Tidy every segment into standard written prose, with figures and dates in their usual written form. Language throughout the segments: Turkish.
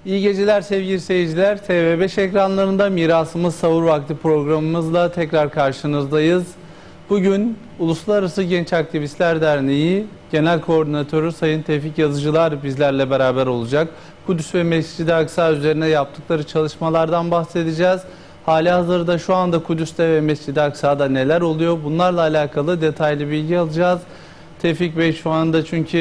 İyi geceler sevgili seyirciler. TV5 ekranlarında Mirasımız Sahur Vakti programımızla tekrar karşınızdayız. Bugün Uluslararası Genç Aktivistler Derneği Genel Koordinatörü Sayın Tevfik Yazıcılar bizlerle beraber olacak. Kudüs ve Mescid-i Aksa üzerine yaptıkları çalışmalardan bahsedeceğiz. Halihazırda şu anda Kudüs'te ve Mescid-i Aksa'da neler oluyor? Bunlarla alakalı detaylı bilgi alacağız. Tevfik Bey şu anda çünkü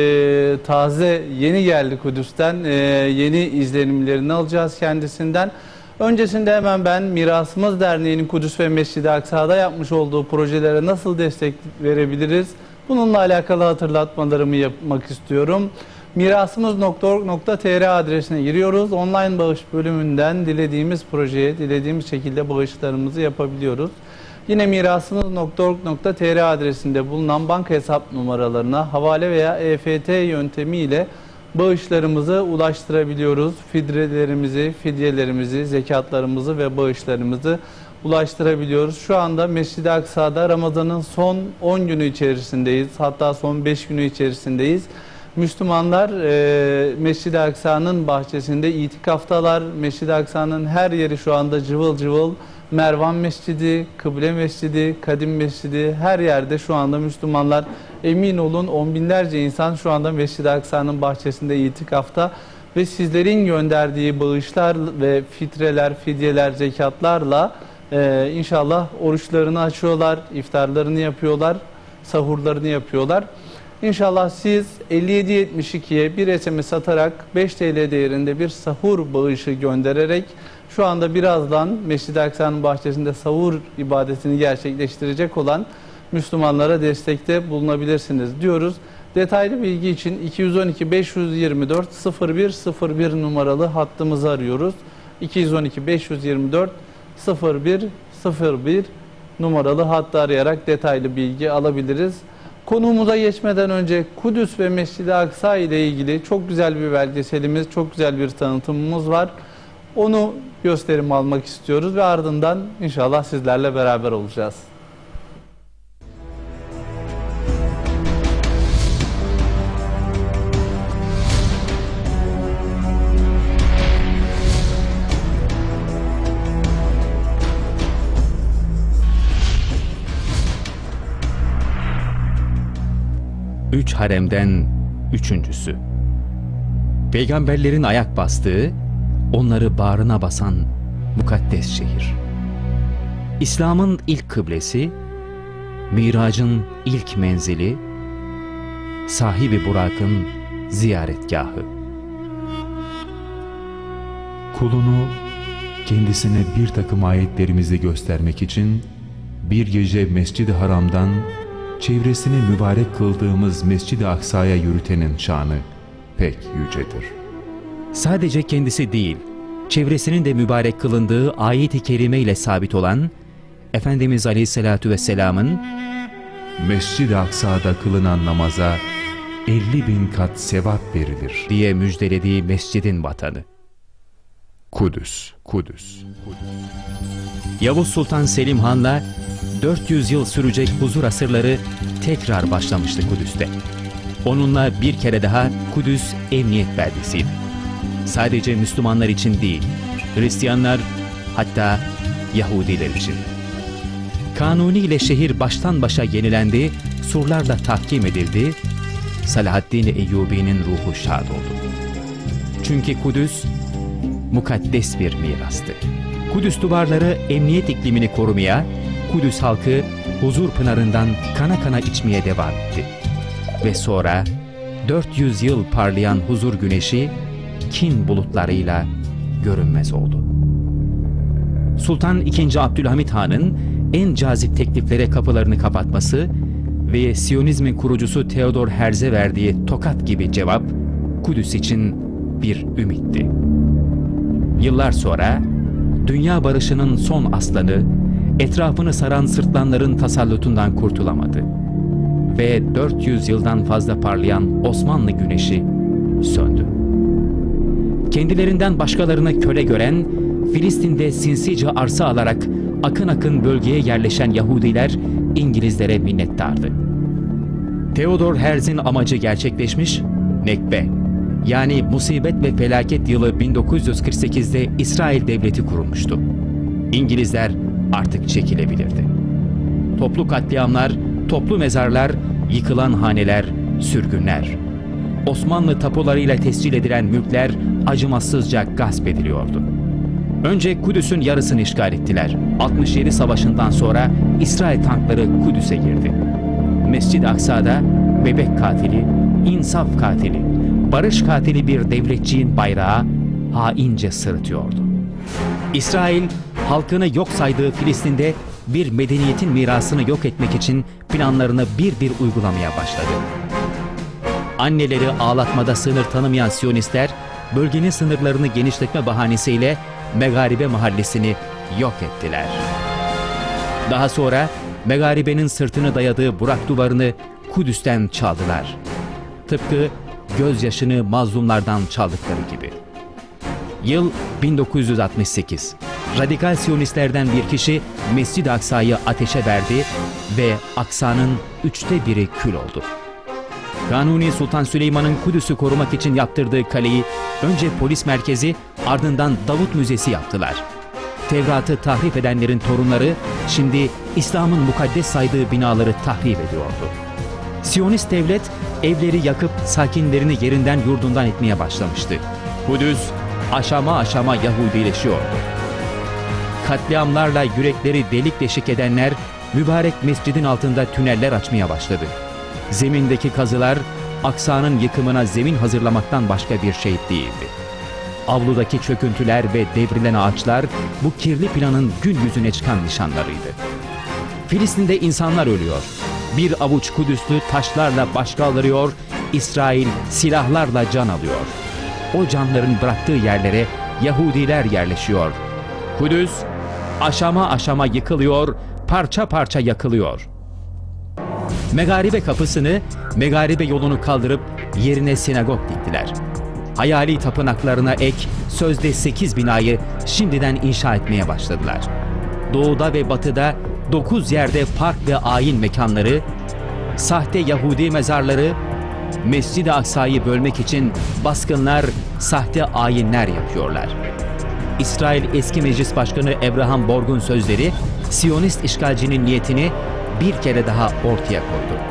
taze yeni geldi Kudüs'ten, yeni izlenimlerini alacağız kendisinden. Öncesinde hemen ben Mirasımız Derneği'nin Kudüs ve Mescid-i Aksa'da yapmış olduğu projelere nasıl destek verebiliriz? Bununla alakalı hatırlatmalarımı yapmak istiyorum. Mirasımız.org.tr adresine giriyoruz. Online bağış bölümünden dilediğimiz projeye, dilediğimiz şekilde bağışlarımızı yapabiliyoruz. Yine mirasımız.org.tr adresinde bulunan banka hesap numaralarına havale veya EFT yöntemiyle bağışlarımızı ulaştırabiliyoruz. Fidyelerimizi, zekatlarımızı ve bağışlarımızı ulaştırabiliyoruz. Şu anda Mescid-i Aksa'da Ramazan'ın son 10 günü içerisindeyiz. Hatta son 5 günü içerisindeyiz. Müslümanlar Mescid-i Aksa'nın bahçesinde itikaftalar. Mescid-i Aksa'nın her yeri şu anda cıvıl cıvıl. Mervan Mescidi, Kıble Mescidi, Kadim Mescidi, her yerde şu anda Müslümanlar, emin olun on binlerce insan şu anda Mescid-i Aksa'nın bahçesinde itikafta ve sizlerin gönderdiği bağışlar ve fidyeler, zekatlarla inşallah oruçlarını açıyorlar, iftarlarını yapıyorlar, sahurlarını yapıyorlar. İnşallah siz 5772'ye bir SMS atarak 5 TL değerinde bir sahur bağışı göndererek şu anda birazdan Mescid-i Aksa'nın bahçesinde sahur ibadetini gerçekleştirecek olan Müslümanlara destekte bulunabilirsiniz diyoruz. Detaylı bilgi için 212 524 0101 numaralı hattımızı arıyoruz. 212 524 0101 numaralı hattı arayarak detaylı bilgi alabiliriz. Konuğumuza geçmeden önce Kudüs ve Mescid-i Aksa ile ilgili çok güzel bir belgeselimiz, çok güzel bir tanıtımımız var. Onu gösterim almak istiyoruz ve ardından inşallah sizlerle beraber olacağız. Üç haremden üçüncüsü. Peygamberlerin ayak bastığı, onları bağrına basan mukaddes şehir. İslam'ın ilk kıblesi, Miracın ilk menzili, sahibi Burak'ın ziyaretgahı. Kulunu kendisine bir takım ayetlerimizi göstermek için bir gece Mescid-i Haram'dan çevresini mübarek kıldığımız Mescid-i Aksa'ya yürütenin şanı pek yücedir. Sadece kendisi değil, çevresinin de mübarek kılındığı ayet-i kerime ile sabit olan Efendimiz Aleyhisselatü Vesselam'ın Mescid-i Aksa'da kılınan namaza 50.000 kat sevap verilir diye müjdelediği mescidin vatanı. Kudüs, Kudüs. Yavuz Sultan Selim Han'la 400 yıl sürecek huzur asırları tekrar başlamıştı Kudüs'te. Onunla bir kere daha Kudüs emniyet beldesiydi. Sadece Müslümanlar için değil, Hristiyanlar, hatta Yahudiler için. Kanuni ile şehir baştan başa yenilendi, surlarla tahkim edildi, Salahaddin Eyyubi'nin ruhu şad oldu. Çünkü Kudüs, mukaddes bir mirastı. Kudüs duvarları emniyet iklimini korumaya, Kudüs halkı huzur pınarından kana kana içmeye devam etti. Ve sonra 400 yıl parlayan huzur güneşi kin bulutlarıyla görünmez oldu. Sultan II. Abdülhamit Han'ın en cazip tekliflere kapılarını kapatması ve Siyonizmin kurucusu Theodor Herzl'e verdiği tokat gibi cevap Kudüs için bir ümitti. Yıllar sonra dünya barışının son aslanı etrafını saran sırtlanların tasallutundan kurtulamadı ve 400 yıldan fazla parlayan Osmanlı güneşi söndü. Kendilerinden başkalarına köle gören, Filistin'de sinsice arsa alarak akın akın bölgeye yerleşen Yahudiler İngilizlere minnettardı. Theodor Herzl'in amacı gerçekleşmiş, Nekbe, yani musibet ve felaket yılı 1948'de İsrail devleti kurulmuştu. İngilizler artık çekilebilirdi. Toplu katliamlar, toplu mezarlar, yıkılan haneler, sürgünler. Osmanlı tapularıyla tescil edilen mülkler acımasızca gasp ediliyordu. Önce Kudüs'ün yarısını işgal ettiler. 67 Savaşı'ndan sonra İsrail tankları Kudüs'e girdi. Mescid-i Aksa'da bebek katili, insaf katili, barış katili bir devletçiğin bayrağı haince sırıtıyordu. İsrail, halkını yok saydığı Filistin'de bir medeniyetin mirasını yok etmek için planlarını bir bir uygulamaya başladı. Anneleri ağlatmada sınır tanımayan Siyonistler, bölgenin sınırlarını genişletme bahanesiyle Megaribe mahallesini yok ettiler. Daha sonra Megaribe'nin sırtını dayadığı Burak duvarını Kudüs'ten çaldılar. Tıpkı gözyaşını mazlumlardan çaldıkları gibi. Yıl 1968. Radikal Siyonistlerden bir kişi Mescid-i Aksa'yı ateşe verdi ve Aksa'nın 1/3 kül oldu. Kanuni Sultan Süleyman'ın Kudüs'ü korumak için yaptırdığı kaleyi önce polis merkezi, ardından Davut Müzesi yaptılar. Tevrat'ı tahrip edenlerin torunları şimdi İslam'ın mukaddes saydığı binaları tahrip ediyordu. Siyonist devlet evleri yakıp sakinlerini yerinden yurdundan etmeye başlamıştı. Kudüs aşama aşama Yahudileşiyordu. Katliamlarla yürekleri delik deşik edenler mübarek mescidin altında tüneller açmaya başladı. Zemindeki kazılar Aksa'nın yıkımına zemin hazırlamaktan başka bir şey değildi. Avludaki çöküntüler ve devrilen ağaçlar bu kirli planın gün yüzüne çıkan nişanlarıydı. Filistin'de insanlar ölüyor. Bir avuç Kudüslü taşlarla baş kaldırıyor, İsrail silahlarla can alıyor. O canların bıraktığı yerlere Yahudiler yerleşiyor. Kudüs aşama aşama yıkılıyor, parça parça yakılıyor. Megaribe kapısını, Megaribe yolunu kaldırıp yerine sinagog diktiler. Hayali tapınaklarına ek sözde 8 binayı şimdiden inşa etmeye başladılar. Doğuda ve batıda 9 yerde park ve ayin mekanları, sahte Yahudi mezarları, Mescid-i Aksa'yı bölmek için baskınlar, sahte ayinler yapıyorlar. İsrail eski Meclis Başkanı Abraham Borg'un sözleri, Siyonist işgalcinin niyetini bir kere daha ortaya koydu.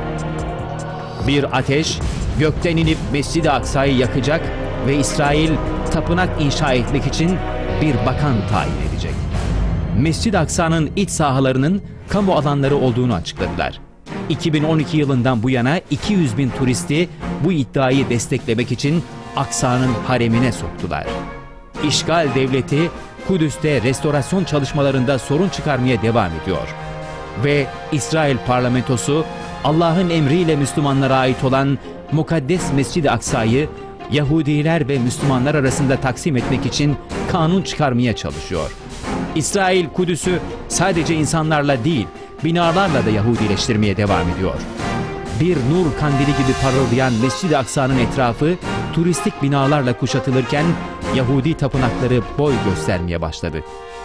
Bir ateş gökten inip Mescid-i Aksa'yı yakacak ve İsrail tapınak inşa etmek için bir bakan tayin edecek. Mescid-i Aksa'nın iç sahalarının kamu alanları olduğunu açıkladılar. 2012 yılından bu yana 200 bin turisti bu iddiayı desteklemek için Aksa'nın haremine soktular. İşgal devleti Kudüs'te restorasyon çalışmalarında sorun çıkarmaya devam ediyor. Ve İsrail parlamentosu Allah'ın emriyle Müslümanlara ait olan mukaddes Mescid-i Aksa'yı Yahudiler ve Müslümanlar arasında taksim etmek için kanun çıkarmaya çalışıyor. İsrail Kudüs'ü sadece insanlarla değil, binalarla da Yahudileştirmeye devam ediyor. Bir nur kandili gibi parıldayan Mescid-i Aksa'nın etrafı turistik binalarla kuşatılırken Yahudi tapınakları boy göstermeye başladı.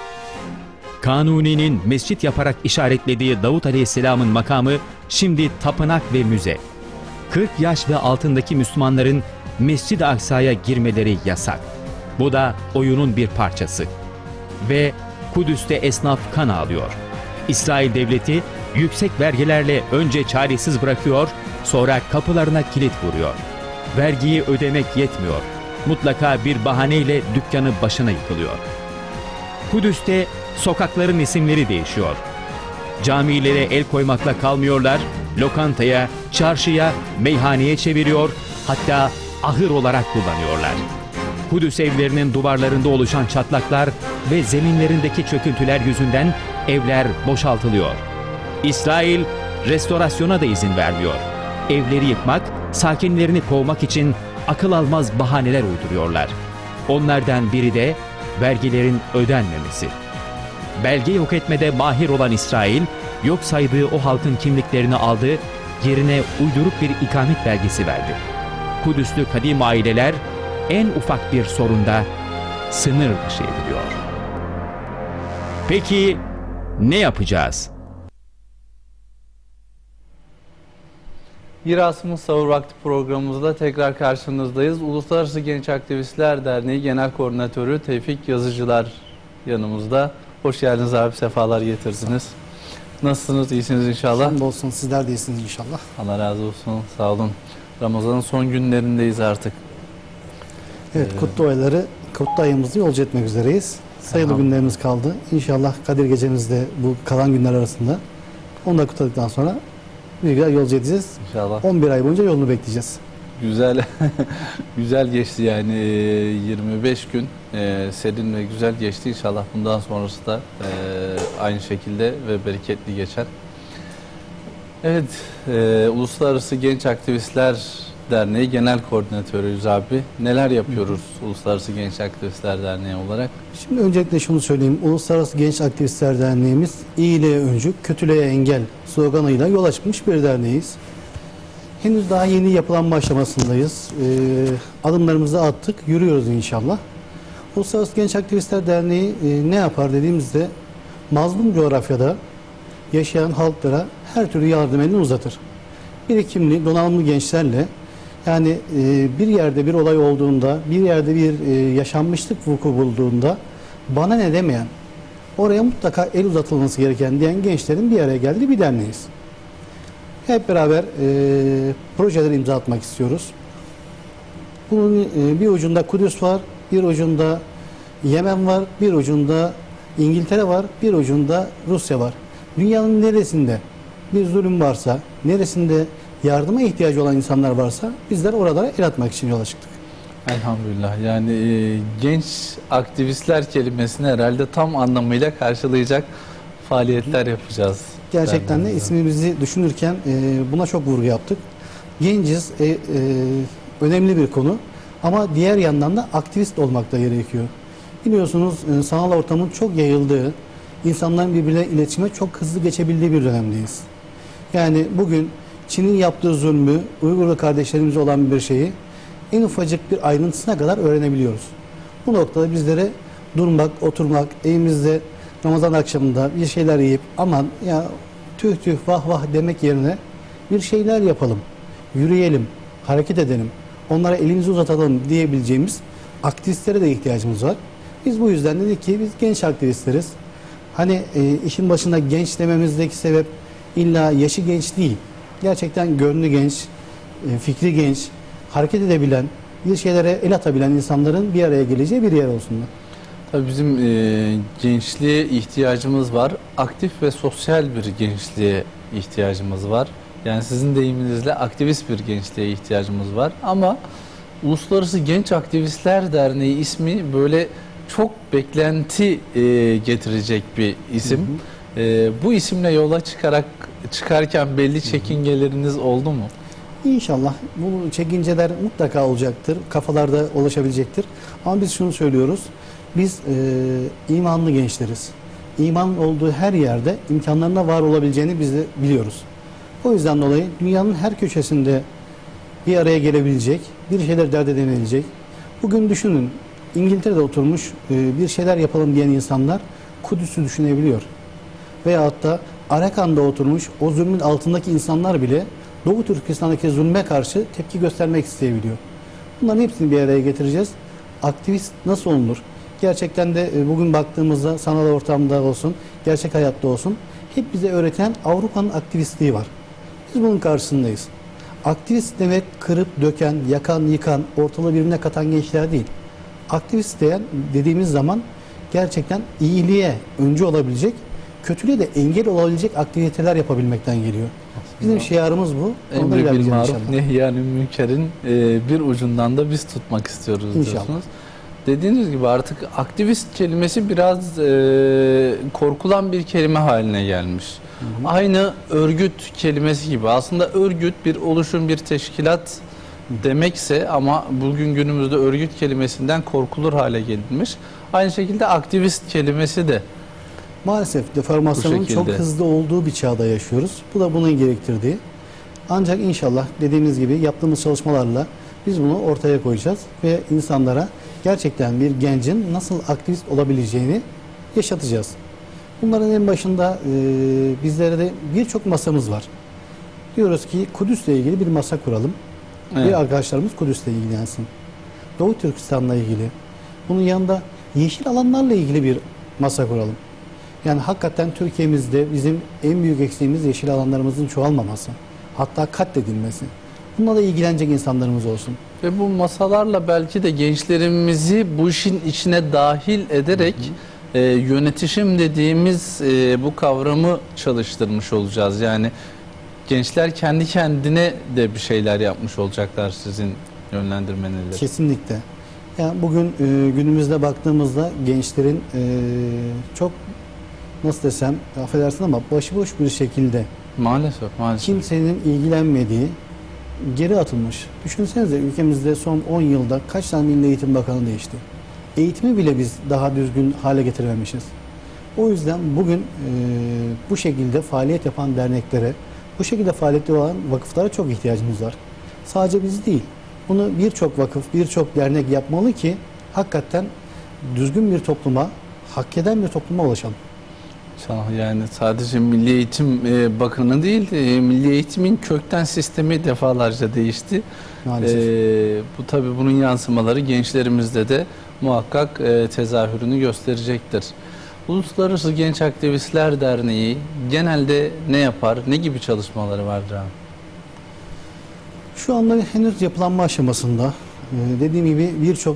Kanuni'nin mescit yaparak işaretlediği Davut Aleyhisselam'ın makamı şimdi tapınak ve müze. 40 yaş ve altındaki Müslümanların Mescid-i Aksa'ya girmeleri yasak. Bu da oyunun bir parçası. Ve Kudüs'te esnaf kan ağlıyor. İsrail devleti yüksek vergilerle önce çaresiz bırakıyor, sonra kapılarına kilit vuruyor. Vergiyi ödemek yetmiyor. Mutlaka bir bahaneyle dükkanı başına yıkılıyor. Kudüs'te sokakların isimleri değişiyor. Camilere el koymakla kalmıyorlar, lokantaya, çarşıya, meyhaneye çeviriyor, hatta ahır olarak kullanıyorlar. Kudüs evlerinin duvarlarında oluşan çatlaklar ve zeminlerindeki çöküntüler yüzünden evler boşaltılıyor. İsrail restorasyona da izin vermiyor. Evleri yıkmak, sakinlerini kovmak için akıl almaz bahaneler uyduruyorlar. Onlardan biri de vergilerin ödenmemesi. Belge yok etmede mahir olan İsrail, yok saydığı o halkın kimliklerini aldı, yerine uyduruk bir ikamet belgesi verdi. Kudüslü kadim aileler en ufak bir sorunda sınır dışı ediliyor. Peki ne yapacağız? Girasımız Sahur Vakti programımızda tekrar karşınızdayız. Uluslararası Genç Aktivistler Derneği Genel Koordinatörü Tevfik Yazıcılar yanımızda. Hoş geldiniz abi, sefalar getirdiniz. Nasılsınız, iyisiniz inşallah? Hamdolsun, sizler de iyisiniz inşallah. Allah razı olsun, sağ olun. Ramazan'ın son günlerindeyiz artık. Evet, kutlu ayımızı yolcu etmek üzereyiz. Sayılı Tamam. günlerimiz kaldı. İnşallah Kadir gecemizde bu kalan günler arasında onu da kutladıktan sonra bir güzel yolcu edeceğiz. İnşallah. 11 ay boyunca yolunu bekleyeceğiz. Güzel, güzel geçti yani 25 gün serin ve güzel geçti. İnşallah bundan sonrası da aynı şekilde ve bereketli geçer. Evet, Uluslararası Genç Aktivistler Derneği Genel Koordinatörüyüz abi. Neler yapıyoruz Uluslararası Genç Aktivistler Derneği olarak? Şimdi öncelikle şunu söyleyeyim. Uluslararası Genç Aktivistler Derneğimiz iyiliğe öncü, kötülüğe engel sloganıyla yola çıkmış bir derneğiz. Henüz daha yeni yapılanma aşamasındayız. Adımlarımızı attık, yürüyoruz inşallah. Uluslararası Genç Aktivistler Derneği ne yapar dediğimizde mazlum coğrafyada yaşayan halklara her türlü yardım elini uzatır. Birikimli, donanımlı gençlerle yani bir yerde bir olay olduğunda, bir yerde bir yaşanmışlık vuku bulduğunda bana ne demeyen, oraya mutlaka el uzatılması gereken diyen gençlerin bir araya geldiği bir derneğiz. Hep beraber projeler imza atmak istiyoruz. Bunun bir ucunda Kudüs var, bir ucunda Yemen var, bir ucunda İngiltere var, bir ucunda Rusya var. Dünyanın neresinde bir zulüm varsa, neresinde yardıma ihtiyacı olan insanlar varsa bizler oralara el atmak için yola çıktık. Elhamdülillah. Yani genç aktivistler kelimesini herhalde tam anlamıyla karşılayacak faaliyetler yapacağız. Gerçekten de derneğimizde. ismimizi düşünürken buna çok vurgu yaptık. Genciz, önemli bir konu ama diğer yandan da aktivist olmak da gerekiyor. Biliyorsunuz sanal ortamın çok yayıldığı, insanların birbirine iletişime çok hızlı geçebildiği bir dönemdeyiz. Yani bugün Çin'in yaptığı zulmü, Uygurlu kardeşlerimize olan bir şeyi en ufacık bir ayrıntısına kadar öğrenebiliyoruz. Bu noktada bizlere durmak, oturmak, evimizde Ramazan akşamında bir şeyler yiyip aman ya tüh tüh vah vah demek yerine bir şeyler yapalım, yürüyelim, hareket edelim, onlara elimizi uzatalım diyebileceğimiz aktivistlere de ihtiyacımız var. Biz bu yüzden dedik ki biz genç aktivistleriz. Hani işin başında genç dememizdeki sebep illa yaşı genç değil. Gerçekten gönlü genç, fikri genç, hareket edebilen, bir şeylere el atabilen insanların bir araya geleceği bir yer olsunlar. Tabii bizim gençliğe ihtiyacımız var. Aktif ve sosyal bir gençliğe ihtiyacımız var. Yani sizin deyiminizle aktivist bir gençliğe ihtiyacımız var. Ama Uluslararası Genç Aktivistler Derneği ismi böyle çok beklenti getirecek bir isim. Bu isimle yola çıkarken belli çekingeleriniz oldu mu? İnşallah bu çekinceler mutlaka olacaktır, kafalarda ulaşabilecektir. Ama biz şunu söylüyoruz, biz imanlı gençleriz. İman olduğu her yerde imkanlarına var olabileceğini biz de biliyoruz. O yüzden dolayı dünyanın her köşesinde bir araya gelebilecek, bir şeyler dert edebilecek. Bugün düşünün, İngiltere'de oturmuş bir şeyler yapalım diyen insanlar Kudüs'ü düşünebiliyor. Veyahut da Arakan'da oturmuş o zulmün altındaki insanlar bile Doğu Türkistan'daki zulme karşı tepki göstermek isteyebiliyor. Bunların hepsini bir araya getireceğiz. Aktivist nasıl olunur? Gerçekten de bugün baktığımızda sanal ortamda olsun, gerçek hayatta olsun hep bize öğreten Avrupa'nın aktivistliği var. Biz bunun karşısındayız. Aktivist demek kırıp döken, yakan, yıkan, ortalığı birbirine katan gençler değil. Aktivist dediğimiz zaman gerçekten iyiliğe öncü olabilecek, kötülüğe de engel olabilecek aktiviteler yapabilmekten geliyor. Bizim şiarımız bu. Emri bil maruf nehyanü münkerin bir ucundan da biz tutmak istiyoruz İnşallah. diyorsunuz. Dediğiniz gibi artık aktivist kelimesi biraz korkulan bir kelime haline gelmiş. Aynı örgüt kelimesi gibi. Aslında örgüt bir oluşum, bir teşkilat demekse ama bugün günümüzde örgüt kelimesinden korkulur hale gelinmiş. Aynı şekilde aktivist kelimesi de Maalesef deformasyonun çok hızlı olduğu bir çağda yaşıyoruz. Bu da bunun gerektirdiği. Ancak inşallah dediğimiz gibi yaptığımız çalışmalarla biz bunu ortaya koyacağız ve insanlara gerçekten bir gencin nasıl aktivist olabileceğini yaşatacağız. Bunların en başında bizlere de birçok masamız var. Diyoruz ki Kudüs'le ilgili bir masa kuralım. Evet. Bir arkadaşlarımız Kudüs'le ilgilensin. Doğu Türkistan'la ilgili. Bunun yanında yeşil alanlarla ilgili bir masa kuralım. Yani hakikaten Türkiye'mizde bizim en büyük eksiğimiz yeşil alanlarımızın çoğalmaması. Hatta katledilmesi. Bununla da ilgilenecek insanlarımız olsun. Ve bu masalarla belki de gençlerimizi bu işin içine dahil ederek yönetişim dediğimiz bu kavramı çalıştırmış olacağız. Yani gençler kendi kendine de bir şeyler yapmış olacaklar sizin yönlendirmenizle. Kesinlikle. Yani bugün günümüzde baktığımızda gençlerin çok, nasıl desem, affedersin ama başıboş bir şekilde Maalesef, maalesef. kimsenin ilgilenmediği, geri atılmış. Düşünsenize, ülkemizde son 10 yılda kaç tane Milli Eğitim Bakanı değişti. Eğitimi bile biz daha düzgün hale getirememişiz. O yüzden bugün bu şekilde faaliyet yapan derneklere, bu şekilde faaliyette olan vakıflara çok ihtiyacımız var. Sadece biz değil. Bunu birçok vakıf, birçok dernek yapmalı ki hakikaten düzgün bir topluma, hak eden bir topluma ulaşalım. Yani sadece Milli Eğitim Bakanı değil, Milli Eğitim'in kökten sistemi defalarca değişti. Maalesef. Bu tabii bunun yansımaları gençlerimizde de muhakkak tezahürünü gösterecektir. Uluslararası Genç Aktivistler Derneği genelde ne yapar, ne gibi çalışmaları vardır abi? Şu anda henüz yapılanma aşamasında. Dediğim gibi birçok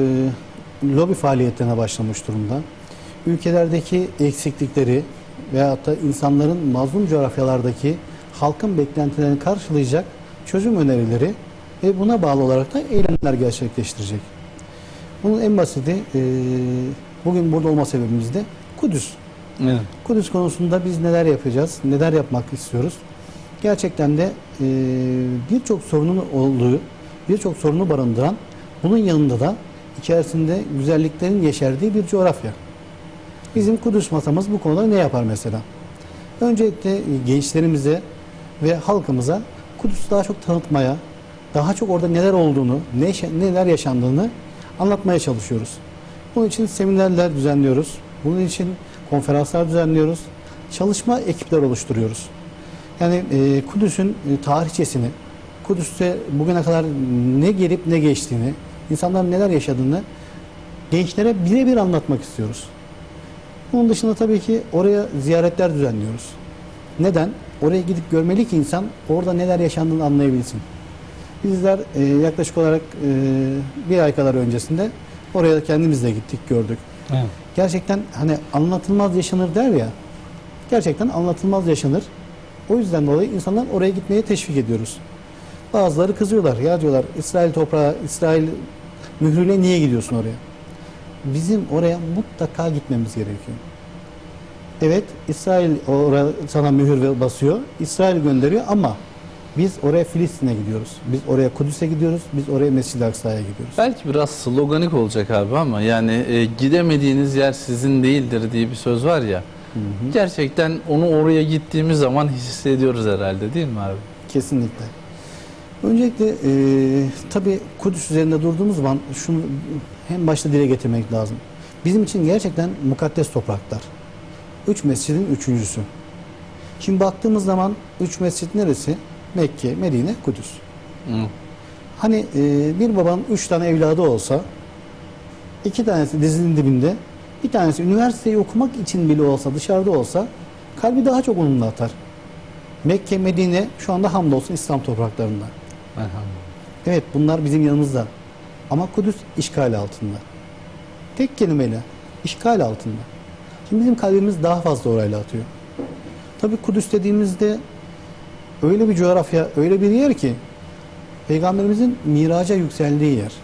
lobi faaliyetlerine başlamış durumda. Ülkelerdeki eksiklikleri veyahut da insanların mazlum coğrafyalardaki halkın beklentilerini karşılayacak çözüm önerileri ve buna bağlı olarak da eylemler gerçekleştirecek. Bunun en basiti bugün burada olma sebebimiz de Kudüs. Evet. Kudüs konusunda biz neler yapacağız, neler yapmak istiyoruz? Gerçekten de birçok sorunun olduğu, birçok sorunu barındıran, bunun yanında da içerisinde güzelliklerin yeşerdiği bir coğrafya. Bizim Kudüs masamız bu konuda ne yapar mesela? Öncelikle gençlerimize ve halkımıza Kudüs'ü daha çok tanıtmaya, daha çok orada neler olduğunu, neler yaşandığını anlatmaya çalışıyoruz. Bunun için seminerler düzenliyoruz. Bunun için konferanslar düzenliyoruz. Çalışma ekipler oluşturuyoruz. Yani Kudüs'ün tarihçesini, Kudüs'te bugüne kadar ne gelip ne geçtiğini, insanların neler yaşadığını gençlere birebir anlatmak istiyoruz. Bunun dışında tabii ki oraya ziyaretler düzenliyoruz. Neden? Oraya gidip görmeli ki insan orada neler yaşandığını anlayabilsin. Bizler yaklaşık olarak bir ay kadar öncesinde oraya kendimiz de gittik, gördük. Evet. Gerçekten hani anlatılmaz yaşanır der ya, gerçekten anlatılmaz yaşanır. O yüzden dolayı insanlar oraya gitmeye teşvik ediyoruz. Bazıları kızıyorlar. Ya diyorlar, İsrail toprağı, İsrail mührüyle niye gidiyorsun oraya? Bizim oraya mutlaka gitmemiz gerekiyor. Evet, İsrail oraya sana mühür basıyor, İsrail gönderiyor ama biz oraya Filistin'e gidiyoruz. Biz oraya Kudüs'e gidiyoruz, biz oraya Mescid-i Aksa'ya gidiyoruz. Belki biraz sloganik olacak abi ama yani gidemediğiniz yer sizin değildir diye bir söz var ya. Gerçekten onu oraya gittiğimiz zaman hissediyoruz herhalde, değil mi abi? Kesinlikle. Öncelikle tabii Kudüs üzerinde durduğumuz zaman şunu hem başta dile getirmek lazım. Bizim için gerçekten mukaddes topraklar. 3 mescidin üçüncüsü. Şimdi baktığımız zaman 3 mescid neresi? Mekke, Medine, Kudüs. Hı. Hani bir babanın 3 tane evladı olsa, 2 tanesi dizinin dibinde, bir tanesi üniversiteyi okumak için bile olsa, dışarıda olsa kalbi daha çok onunla atar. Mekke, Medine şu anda hamdolsun İslam topraklarında. Elhamdülillah. Evet, bunlar bizim yanımızda. Ama Kudüs işgal altında. Tek kelimeyle işgal altında. Şimdi bizim kalbimiz daha fazla orayla atıyor. Tabii Kudüs dediğimizde öyle bir coğrafya, öyle bir yer ki Peygamberimizin miraca yükseldiği yer.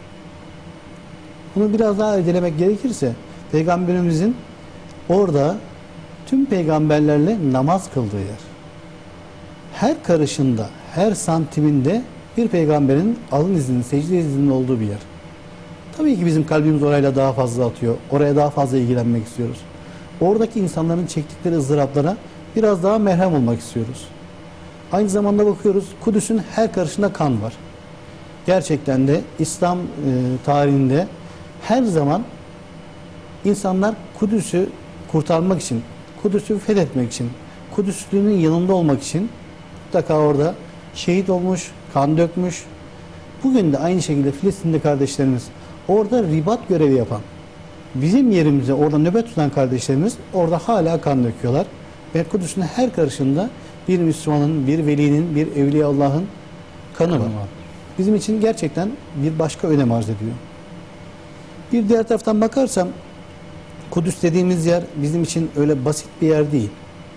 Bunu biraz daha irdelemek gerekirse Peygamberimizin orada tüm peygamberlerle namaz kıldığı yer. Her karışında, her santiminde bir peygamberin alın izinin, secde izinin olduğu bir yer. Tabii ki bizim kalbimiz orayla daha fazla atıyor. Oraya daha fazla ilgilenmek istiyoruz. Oradaki insanların çektikleri ızdıraplara biraz daha merhem olmak istiyoruz. Aynı zamanda bakıyoruz, Kudüs'ün her karışında kan var. Gerçekten de İslam tarihinde her zaman insanlar Kudüs'ü kurtarmak için, Kudüs'ü fethetmek için, Kudüslünün yanında olmak için mutlaka orada şehit olmuş, kan dökmüş. Bugün de aynı şekilde Filistinli kardeşlerimiz orada ribat görevi yapan, bizim yerimize orada nöbet tutan kardeşlerimiz orada hala kan döküyorlar. Ve Kudüs'ün her karışında bir Müslümanın, bir velinin, bir Evliyaullah'ın kanı var. Bizim için gerçekten bir başka önem arz ediyor. Bir diğer taraftan bakarsam Kudüs dediğimiz yer bizim için öyle basit bir yer değil.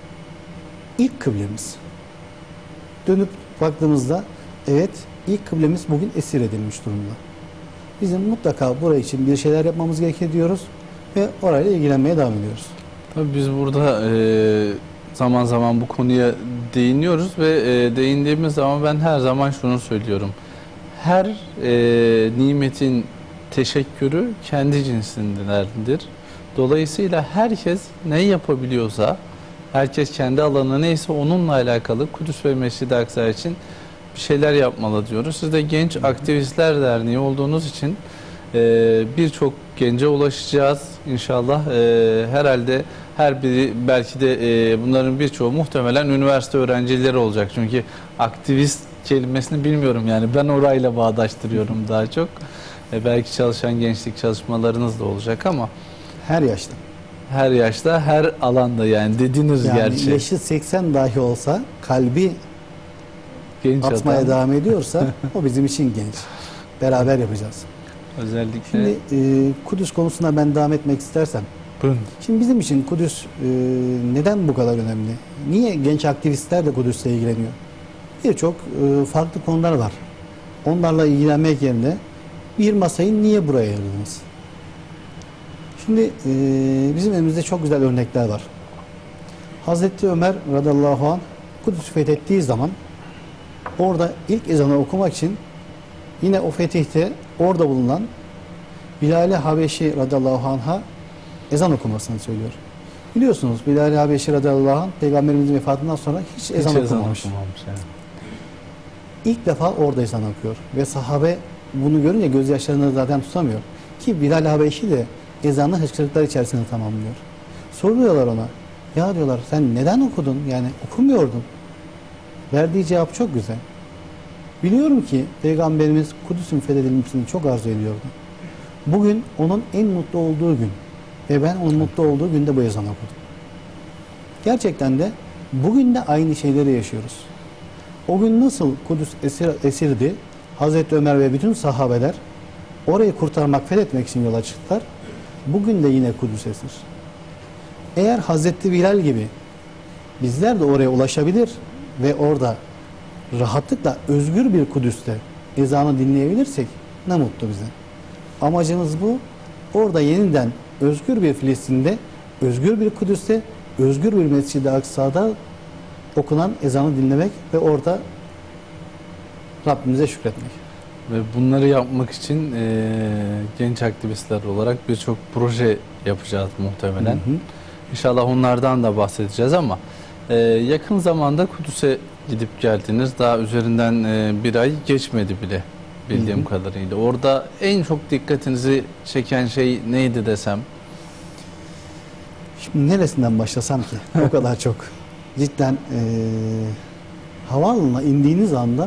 İlk kıblemiz. Dönüp baktığımızda evet ilk kıblemiz bugün esir edilmiş durumda. Bizim mutlaka buraya için bir şeyler yapmamız gerekir diyoruz ve orayla ilgilenmeye devam ediyoruz. Tabii biz burada zaman zaman bu konuya değiniyoruz ve değindiğimiz zaman ben her zaman şunu söylüyorum. Her nimetin teşekkürü kendi cinsindendir. Dolayısıyla herkes ne yapabiliyorsa, herkes kendi alanı neyse onunla alakalı Kudüs ve Mescid-i Aksa için bir şeyler yapmalı diyoruz. Siz de Genç Aktivistler Derneği olduğunuz için birçok gence ulaşacağız inşallah. Herhalde her biri belki de bunların birçoğu muhtemelen üniversite öğrencileri olacak. Çünkü aktivist kelimesini bilmiyorum yani ben orayla bağdaştırıyorum daha çok. Belki çalışan gençlik çalışmalarınız da olacak ama Her yaşta. her yaşta, her alanda yani dediniz Yani gerçi. yaşı 80 dahi olsa kalbi Genç atmaya adam, devam ediyorsa o bizim için genç. Beraber yapacağız. özellikle. Şimdi Kudüs konusuna ben devam etmek istersem. Buyurun. Şimdi bizim için Kudüs neden bu kadar önemli? Niye genç aktivistler de Kudüs'le ilgileniyor? Birçok farklı konular var. Onlarla ilgilenmek yerine bir masayı niye buraya ayırdınız? Şimdi bizim elimizde çok güzel örnekler var. Hazreti Ömer radıyallahu anh Kudüs'ü fethettiği zaman orada ilk ezanı okumak için yine o fetihte orada bulunan Bilal-i Habeşi radıyallahu anh'a ezan okumasını söylüyor. Biliyorsunuz Bilal-i Habeşi radıyallahu anh Peygamberimizin vefatından sonra hiç ezan okumamış. Yani. İlk defa orada ezan okuyor ve sahabe bunu görünce gözyaşlarını zaten tutamıyor. Ki Bilal-i Habeşi de ezanı hıçkırıklar içerisinde tamamlıyor. Soruyorlar ona, ya diyorlar sen neden okudun yani okumuyordun. Verdiği cevap çok güzel. Biliyorum ki Peygamberimiz Kudüs'ün fethedilmesini çok arzu ediyordu. Bugün onun en mutlu olduğu gün ve ben onun mutlu olduğu günde bu ezanı okudum. Gerçekten de bugün de aynı şeyleri yaşıyoruz. O gün nasıl Kudüs esirdi, Hazreti Ömer ve bütün sahabeler orayı kurtarmak, fethetmek için yola çıktılar. Bugün de yine Kudüs esir. Eğer Hazreti Bilal gibi bizler de oraya ulaşabilir ve orada rahatlıkla özgür bir Kudüs'te ezanı dinleyebilirsek ne mutlu bize. Amacımız bu. Orada yeniden özgür bir Filistin'de, özgür bir Kudüs'te, özgür bir Mescid-i Aksa'da okunan ezanı dinlemek ve orada Rabbimize şükretmek. Ve bunları yapmak için genç aktivistler olarak birçok proje yapacağız muhtemelen. Hı hı. İnşallah onlardan da bahsedeceğiz ama yakın zamanda Kudüs'e gidip geldiniz. Daha üzerinden bir ay geçmedi bile bildiğim kadarıyla. Orada en çok dikkatinizi çeken şey neydi desem? Şimdi neresinden başlasam ki? O kadar çok. Cidden havaalanına indiğiniz anda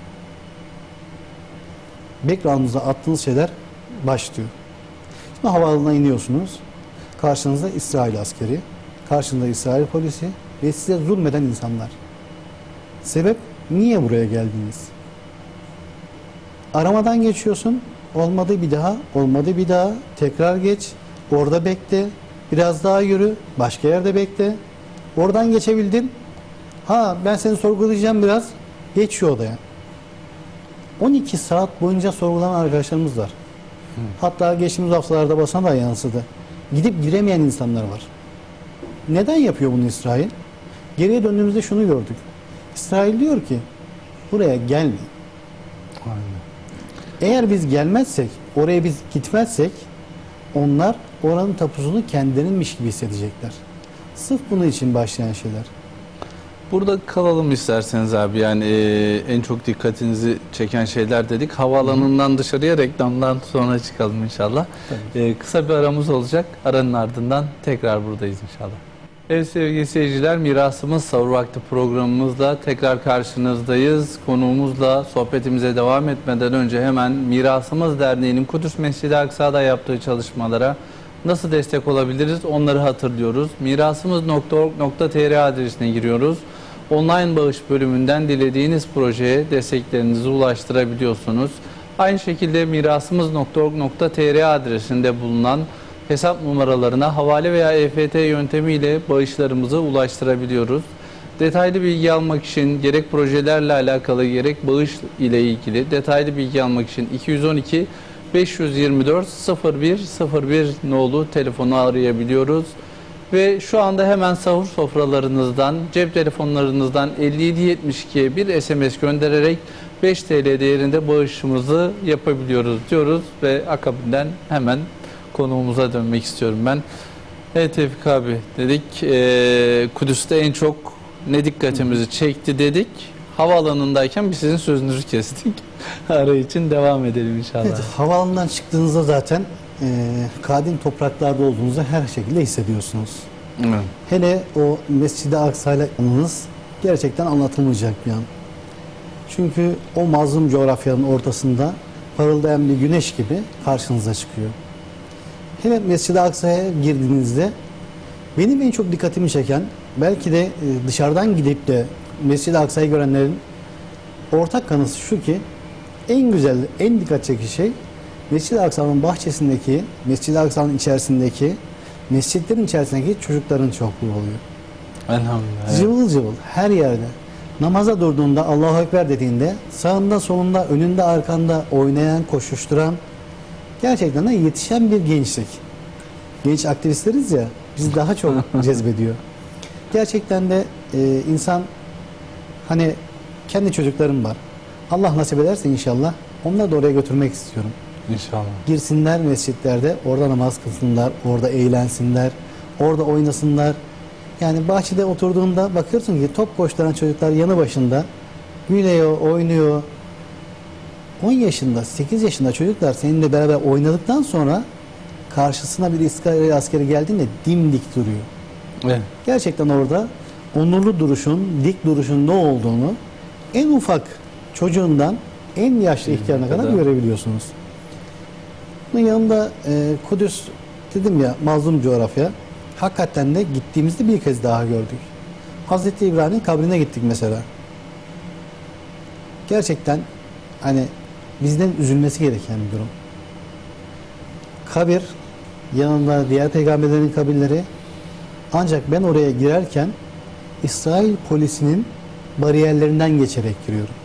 background'unuza attığınız şeyler başlıyor. Şimdi havaalanına iniyorsunuz. Karşınızda İsrail askeri, karşında İsrail polisi ve size zulmeden insanlar. Sebep? Niye buraya geldiniz? Aramadan geçiyorsun. Olmadı bir daha, olmadı bir daha. Tekrar geç. Orada bekle. Biraz daha yürü. Başka yerde bekle. Oradan geçebildin. Ha ben seni sorgulayacağım biraz. Geç şu odaya. 12 saat boyunca sorgulanan arkadaşlarımız var. Hatta geçtiğimiz haftalarda basına da yansıdı. Gidip giremeyen insanlar var. Neden yapıyor bunu İsrail? Geriye döndüğümüzde şunu gördük. İsrail diyor ki buraya gelmeyin. Eğer biz gelmezsek, oraya biz gitmezsek onlar oranın tapusunu kendilerinmiş gibi hissedecekler. Sırf bunun için başlayan şeyler. Burada kalalım isterseniz abi. Yani en çok dikkatinizi çeken şeyler dedik. Havaalanından dışarıya reklamdan sonra çıkalım inşallah. Kısa bir aramız olacak. Aranın ardından tekrar buradayız inşallah. Evet sevgili seyirciler, Mirasımız Sahur Vakti programımızla tekrar karşınızdayız. Konuğumuzla sohbetimize devam etmeden önce hemen Mirasımız Derneği'nin Kudüs Mescid-i Aksa'da yaptığı çalışmalara nasıl destek olabiliriz onları hatırlıyoruz. Mirasımız.org.tr adresine giriyoruz. Online bağış bölümünden dilediğiniz projeye desteklerinizi ulaştırabiliyorsunuz. Aynı şekilde mirasımız.org.tr adresinde bulunan hesap numaralarına havale veya EFT yöntemiyle bağışlarımızı ulaştırabiliyoruz. Detaylı bilgi almak için gerek projelerle alakalı gerek bağış ile ilgili detaylı bilgi almak için 212 524 0101 nolu telefonu arayabiliyoruz. Ve şu anda hemen sahur sofralarınızdan, cep telefonlarınızdan 5772'ye bir SMS göndererek 5 TL değerinde bağışımızı yapabiliyoruz diyoruz ve akabinden hemen konuğumuza dönmek istiyorum ben. Evet Tevfik abi dedik, Kudüs'te en çok ne dikkatimizi çekti dedik. Havaalanındayken biz sizin sözünüzü kestik. Ara için devam edelim inşallah. Evet, havaalanından çıktığınızda zaten kadim topraklarda olduğunuzu her şekilde hissediyorsunuz. Evet. Hele o Mescid-i Aksa'yla anınız gerçekten anlatılmayacak bir an. Çünkü o mazlum coğrafyanın ortasında parıldayan bir güneş gibi karşınıza çıkıyor. Hele Mescid-i Aksa'ya girdiğinizde benim en çok dikkatimi çeken, belki de dışarıdan gidip de Mescid-i Aksa'yı görenlerin ortak kanısı şu ki, en güzel, en dikkat çekici şey Mescid-i Aksa'nın bahçesindeki, Mescid-i Aksa'nın içerisindeki, mescitlerin içerisindeki çocukların çokluğu oluyor. Elhamdülillah. Cıvıl cıvıl her yerde. Namaza durduğunda, Allahu Ekber dediğinde sağında, solunda, önünde, arkanda oynayan, koşuşturan, gerçekten de yetişen bir gençlik. Genç aktivistleriz ya, bizi daha çok cezbediyor. Gerçekten de insan, hani kendi çocuklarım var. Allah nasip ederse inşallah onları da oraya götürmek istiyorum. İnşallah. Girsinler mescitlerde, orada namaz kılsınlar, orada eğlensinler, orada oynasınlar. Yani bahçede oturduğunda bakıyorsun ki top koşturan çocuklar yanı başında gülüyor, oynuyor. 10 yaşında, 8 yaşında çocuklar seninle beraber oynadıktan sonra karşısına bir İsrail askeri geldiğinde dimdik duruyor. Evet. Gerçekten orada onurlu duruşun, dik duruşun ne olduğunu en ufak çocuğundan en yaşlı ihtiyarına kadar görebiliyorsunuz. Bunun yanında Kudüs dedim ya, mazlum coğrafya. Hakikaten de gittiğimizde bir kez daha gördük. Hazreti İbrahim'in kabrine gittik mesela. Gerçekten hani bizden üzülmesi gereken bir durum. Kabir, yanında diğer peygamberlerin kabirleri, ancak ben oraya girerken İsrail polisinin bariyerlerinden geçerek giriyorum.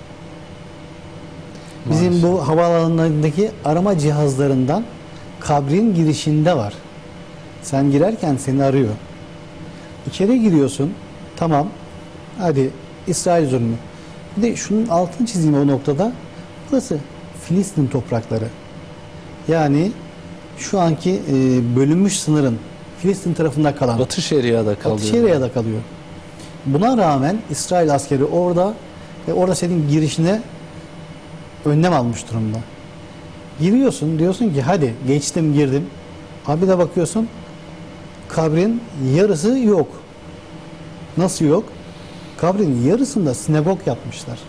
Bizim bu havaalanlarındaki arama cihazlarından kabrin girişinde var. Sen girerken seni arıyor. İçeri giriyorsun. Tamam. Hadi İsrail zulmü. Bir de şunun altını çizeyim o noktada. Burası Filistin toprakları. Yani şu anki bölünmüş sınırın Filistin tarafında kalan. Batı Şeria'da kalıyor. Batı Şeria'da kalıyor. Buna rağmen İsrail askeri orada ve orada senin girişine önlem almış durumda. Giriyorsun, diyorsun ki hadi geçtim, girdim. Abi de bakıyorsun kabrin yarısı yok. Nasıl yok? Kabrin yarısında sinagog yapmışlar.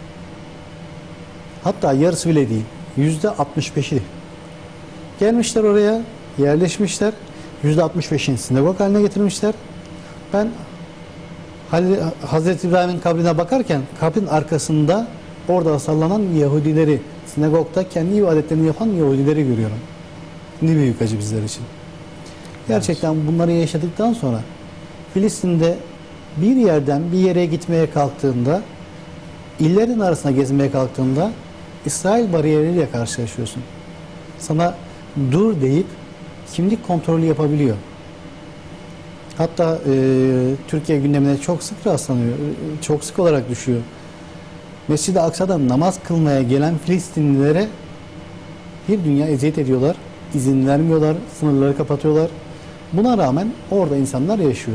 Hatta yarısı bile değil. %65'i. Gelmişler oraya, yerleşmişler. %65'ini sinagog haline getirmişler. Ben Hazreti İbrahim'in kabrine bakarken kabrin arkasında orada sallanan Yahudileri, sinagogda kendi ibadetlerini yapan Yahudileri görüyorum. Ne büyük acı bizler için. Gerçekten bunları yaşadıktan sonra Filistin'de bir yerden bir yere gitmeye kalktığında, illerin arasına gezmeye kalktığında İsrail bariyeriyle karşılaşıyorsun. Sana dur deyip kimlik kontrolü yapabiliyor. Hatta Türkiye gündemine çok sık rastlanıyor, çok sık olarak düşüyor. Mescid-i Aksa'da namaz kılmaya gelen Filistinlilere bir dünya eziyet ediyorlar, izin vermiyorlar, sınırları kapatıyorlar. Buna rağmen orada insanlar yaşıyor.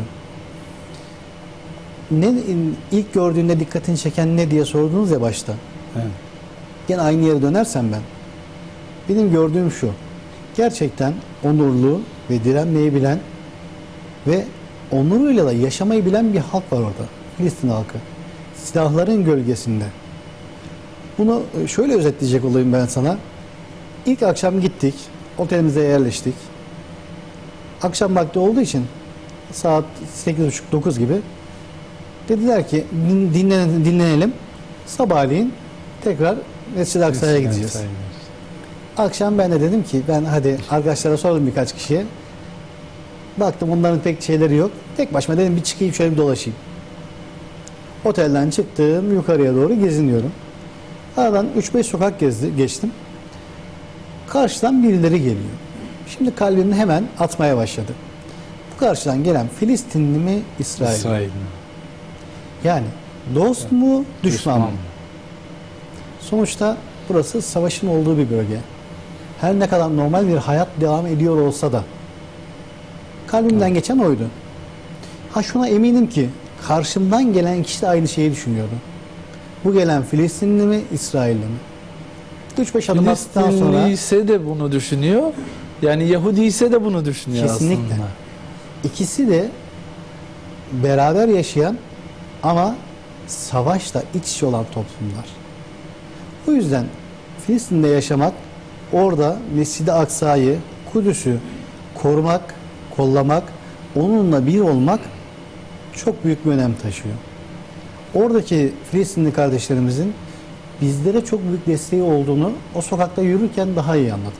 İlk gördüğünde dikkatini çeken ne diye sordunuz ya başta. Evet. Yine aynı yere dönersem ben. Benim gördüğüm şu. Gerçekten onurlu ve direnmeyi bilen ve onuruyla da yaşamayı bilen bir halk var orada. Filistin halkı. Silahların gölgesinde. Bunu şöyle özetleyecek olayım ben sana. İlk akşam gittik. Otelimize yerleştik. Akşam vakti olduğu için saat 8.30-9 gibi dediler ki dinlenelim. Sabahleyin tekrar Mescid-i Aksa'ya gideceğiz. Akşam ben de dedim ki ben hadi arkadaşlara sordum birkaç kişiye. Baktım onların pek şeyleri yok. Tek başıma dedim bir çıkayım şöyle bir dolaşayım. Otelden çıktım, yukarıya doğru geziniyorum. Aradan 3-5 sokak geçtim. Karşıdan birileri geliyor. Şimdi kalbim hemen atmaya başladı. Bu karşıdan gelen Filistinli mi, İsrail mi? Yani dost mu, düşman mı? Sonuçta burası savaşın olduğu bir bölge. Her ne kadar normal bir hayat devam ediyor olsa da kalbimden geçen oydu. Ha şuna eminim ki karşımdan gelen kişi de aynı şeyi düşünüyordu. Bu gelen Filistinli mi, İsrailli mi? 3-5 adım attıktan sonra Filistinli ise de bunu düşünüyor. Yani Yahudi ise de bunu düşünüyor kesinlikle. aslında. İkisi de beraber yaşayan ama savaşla iç içe olan toplumlar. Bu yüzden Filistin'de yaşamak, orada Mescid-i Aksa'yı, Kudüs'ü korumak, kollamak, onunla bir olmak çok büyük bir önem taşıyor. Oradaki Filistinli kardeşlerimizin bizlere çok büyük desteği olduğunu o sokakta yürürken daha iyi anladım.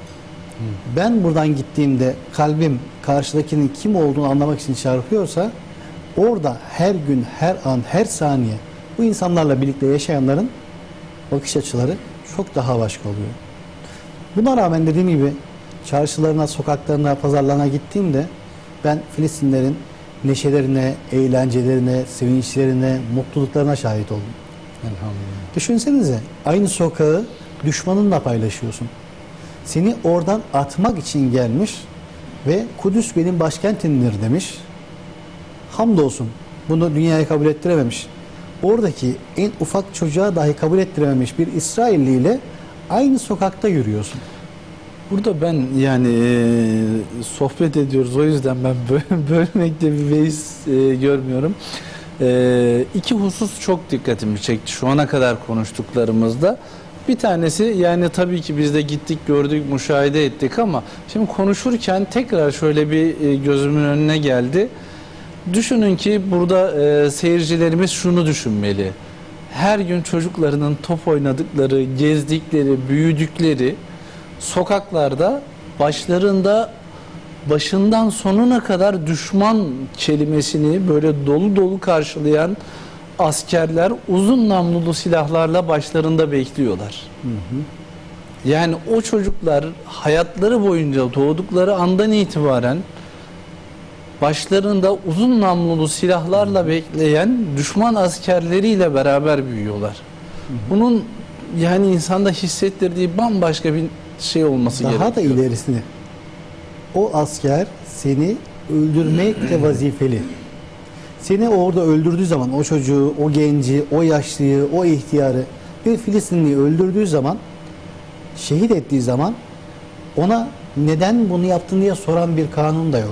Ben buradan gittiğimde kalbim karşıdakinin kim olduğunu anlamak için çarpıyorsa orada her gün, her an, her saniye bu insanlarla birlikte yaşayanların bakış açıları çok daha başka oluyor. Buna rağmen dediğim gibi çarşılarına, sokaklarına, pazarlarına gittiğimde ben Filistinlerin neşelerine, eğlencelerine, sevinçlerine, mutluluklarına şahit oldum. Elhamdülillah. Düşünsenize aynı sokağı düşmanınla paylaşıyorsun. Seni oradan atmak için gelmiş ve Kudüs benim başkentimdir demiş. Hamdolsun bunu dünyaya kabul ettirememiş. Oradaki en ufak çocuğa dahi kabul ettirememiş bir İsrailli ile aynı sokakta yürüyorsun. Burada ben yani sohbet ediyoruz, o yüzden ben bölmekte bir beis görmüyorum. İki husus çok dikkatimi çekti şu ana kadar konuştuklarımızda. Bir tanesi, yani tabii ki biz de gittik, gördük, müşahede ettik ama şimdi konuşurken tekrar şöyle bir gözümün önüne geldi. Düşünün ki burada seyircilerimiz şunu düşünmeli. Her gün çocuklarının top oynadıkları, gezdikleri, büyüdükleri sokaklarda başından sonuna kadar düşman kelimesini böyle dolu dolu karşılayan askerler uzun namlulu silahlarla başlarında bekliyorlar. Yani o çocuklar hayatları boyunca doğdukları andan itibaren başlarında uzun namlulu silahlarla bekleyen düşman askerleriyle beraber büyüyorlar. Bunun yani insanda hissettirdiği bambaşka bir şey olması gerekiyor. Daha da ilerisini. O asker seni öldürmekle vazifeli. Seni orada öldürdüğü zaman o çocuğu, o genci, o yaşlıyı, o ihtiyarı bir Filistinliyi öldürdüğü zaman, şehit ettiği zaman ona neden bunu yaptın diye soran bir kanun da yok.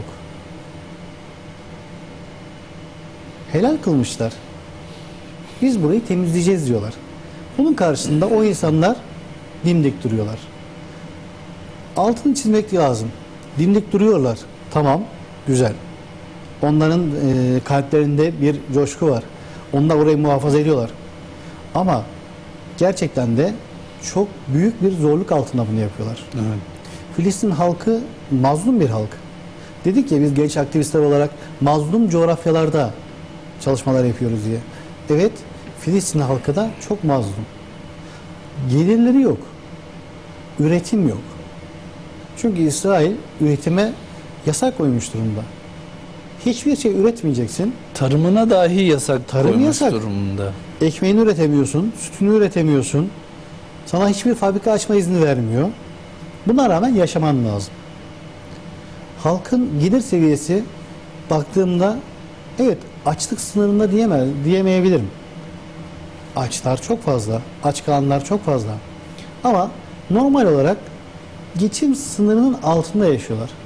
Helal kılmışlar. Biz burayı temizleyeceğiz diyorlar. Bunun karşısında o insanlar dimdik duruyorlar. Altını çizmek lazım. Dimdik duruyorlar. Tamam, güzel. Onların kalplerinde bir coşku var. Onlar orayı muhafaza ediyorlar. Ama gerçekten de çok büyük bir zorluk altında bunu yapıyorlar. Evet. Filistin halkı mazlum bir halk. Dedik ya biz genç aktivistler olarak mazlum coğrafyalarda çalışmalar yapıyoruz diye. Evet, Filistin halkı da çok mazlum. Gelirleri yok. Üretim yok. Çünkü İsrail üretime yasak koymuş durumda. Hiçbir şey üretmeyeceksin. Tarımına dahi yasak Tarım koymuş yasak. durumunda. Ekmeğini üretemiyorsun, sütünü üretemiyorsun. Sana hiçbir fabrika açma izni vermiyor. Buna rağmen yaşaman lazım. Halkın gelir seviyesi baktığımda evet açlık sınırında diyemeyebilirim. Açlar çok fazla, aç kalanlar çok fazla. Ama normal olarak geçim sınırının altında yaşıyorlar.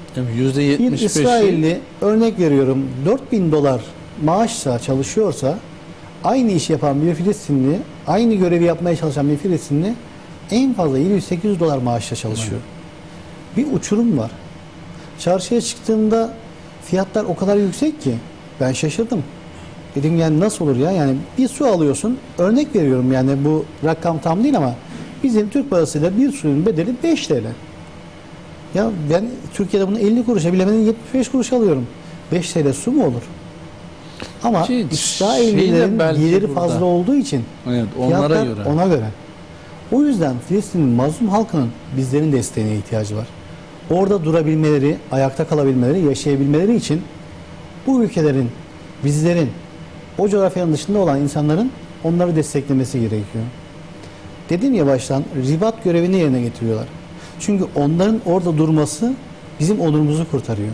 Yani Bir %75'i İsrailli, örnek veriyorum, $4.000 maaşla çalışıyorsa, aynı işi yapan bir Filistinli, aynı görevi yapmaya çalışan bir Filistinli en fazla $700-800 maaşla çalışıyor. Bir uçurum var. Çarşıya çıktığımda fiyatlar o kadar yüksek ki ben şaşırdım. Dedim yani nasıl olur ya? Yani bir su alıyorsun. Örnek veriyorum, yani bu rakam tam değil ama bizim Türk parasıyla bir suyun bedeli 5 TL. Ya ben Türkiye'de bunu 50 kuruşa, bilemedim 75 kuruş alıyorum. 5 TL su mu olur? Ama Şey, İsraillilerin belki geliri burada. fazla olduğu için evet, onlara fiyatlar göre. ona göre. O yüzden Filistin'in mazlum halkının bizlerin desteğine ihtiyacı var. Orada durabilmeleri, ayakta kalabilmeleri, yaşayabilmeleri için bu ülkelerin, bizlerin, o coğrafyanın dışında olan insanların onları desteklemesi gerekiyor. Dedim ya baştan, ribat görevini yerine getiriyorlar. Çünkü onların orada durması bizim onurumuzu kurtarıyor.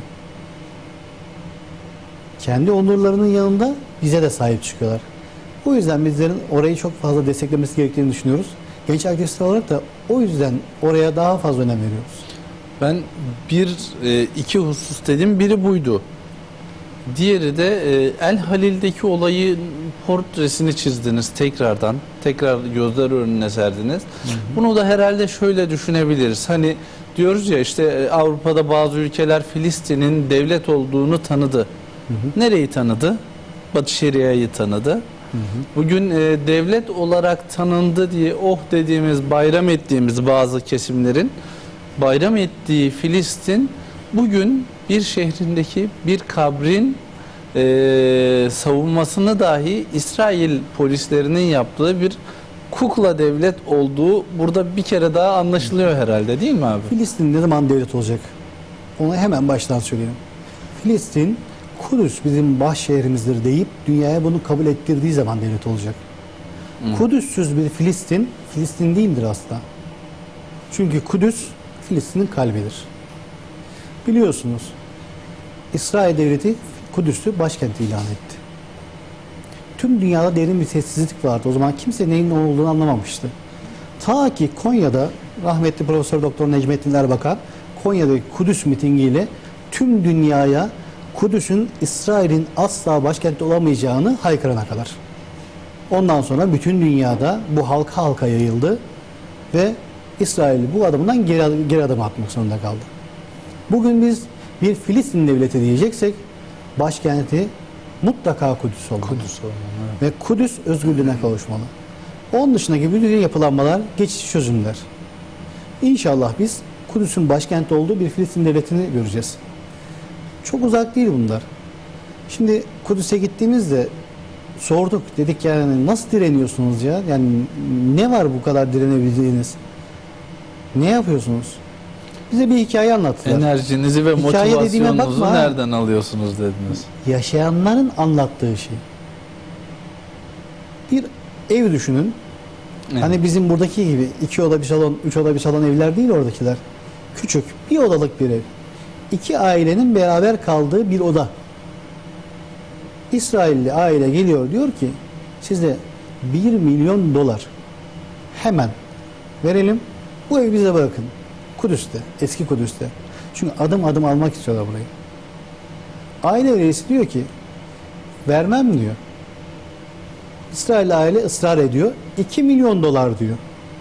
Kendi onurlarının yanında bize de sahip çıkıyorlar. O yüzden bizlerin orayı çok fazla desteklemesi gerektiğini düşünüyoruz. Genç aktivistler olarak da o yüzden oraya daha fazla önem veriyoruz. Ben iki husus dedim. Biri buydu. Diğeri de El Halil'deki olayı portresini çizdiniz tekrardan. Tekrar gözler önüne serdiniz. Bunu da herhalde şöyle düşünebiliriz. Hani diyoruz ya işte Avrupa'da bazı ülkeler Filistin'in devlet olduğunu tanıdı. Nereyi tanıdı? Batı Şeria'yı tanıdı. Bugün devlet olarak tanındı diye dediğimiz, bayram ettiğimiz bazı kesimlerin bayram ettiği Filistin bugün bir şehrindeki bir kabrin savunmasını dahi İsrail polislerinin yaptığı bir kukla devlet olduğu burada bir kere daha anlaşılıyor herhalde, değil mi abi? Filistin ne zaman devlet olacak? Onu hemen baştan söyleyeyim. Filistin, Kudüs bizim baş şehrimizdir deyip dünyaya bunu kabul ettirdiği zaman devlet olacak. Kudüs'süz bir Filistin, Filistin değildir asla. Çünkü Kudüs, Filistin'in kalbidir. Biliyorsunuz, İsrail devleti Kudüs'ü başkent ilan etti. Tüm dünyada derin bir sessizlik vardı. O zaman kimse neyin ne olduğunu anlamamıştı. Ta ki Konya'da rahmetli Profesör Doktor Necmettin Erbakan Konya'daki Kudüs mitingiyle tüm dünyaya Kudüs'ün İsrail'in asla başkenti olamayacağını haykırana kadar. Ondan sonra bütün dünyada bu halka halka yayıldı ve İsrail bu adımdan geri adım atmak zorunda kaldı. Bugün biz bir Filistin devleti diyeceksek başkenti mutlaka Kudüs olmalı. Kudüs olmalı, evet. Ve Kudüs özgürlüğüne kavuşmalı. Onun dışındaki bütün yapılanmalar geçici çözümler. İnşallah biz Kudüs'ün başkenti olduğu bir Filistin devletini göreceğiz. Çok uzak değil bunlar. Şimdi Kudüs'e gittiğimizde sorduk, dedik yani nasıl direniyorsunuz ya? Yani ne var bu kadar direnebildiğiniz? Ne yapıyorsunuz? Bize bir hikaye anlattılar. Enerjinizi ve Hikaye dediğime motivasyonunuzu bakma. nereden alıyorsunuz dediniz. Yaşayanların anlattığı şey. Bir ev düşünün. Evet. Hani bizim buradaki gibi 2 oda bir salon, 3 oda bir salon evler değil oradakiler. Küçük, bir odalık bir ev. 2 ailenin beraber kaldığı bir oda. İsrailli aile geliyor, diyor ki size $1 milyon hemen verelim, bu evi bize bırakın. Kudüs'te, eski Kudüs'te. Çünkü adım adım almak istiyorlar burayı. Aile reisi diyor ki vermem diyor. İsrail aile ısrar ediyor. $2 milyon diyor.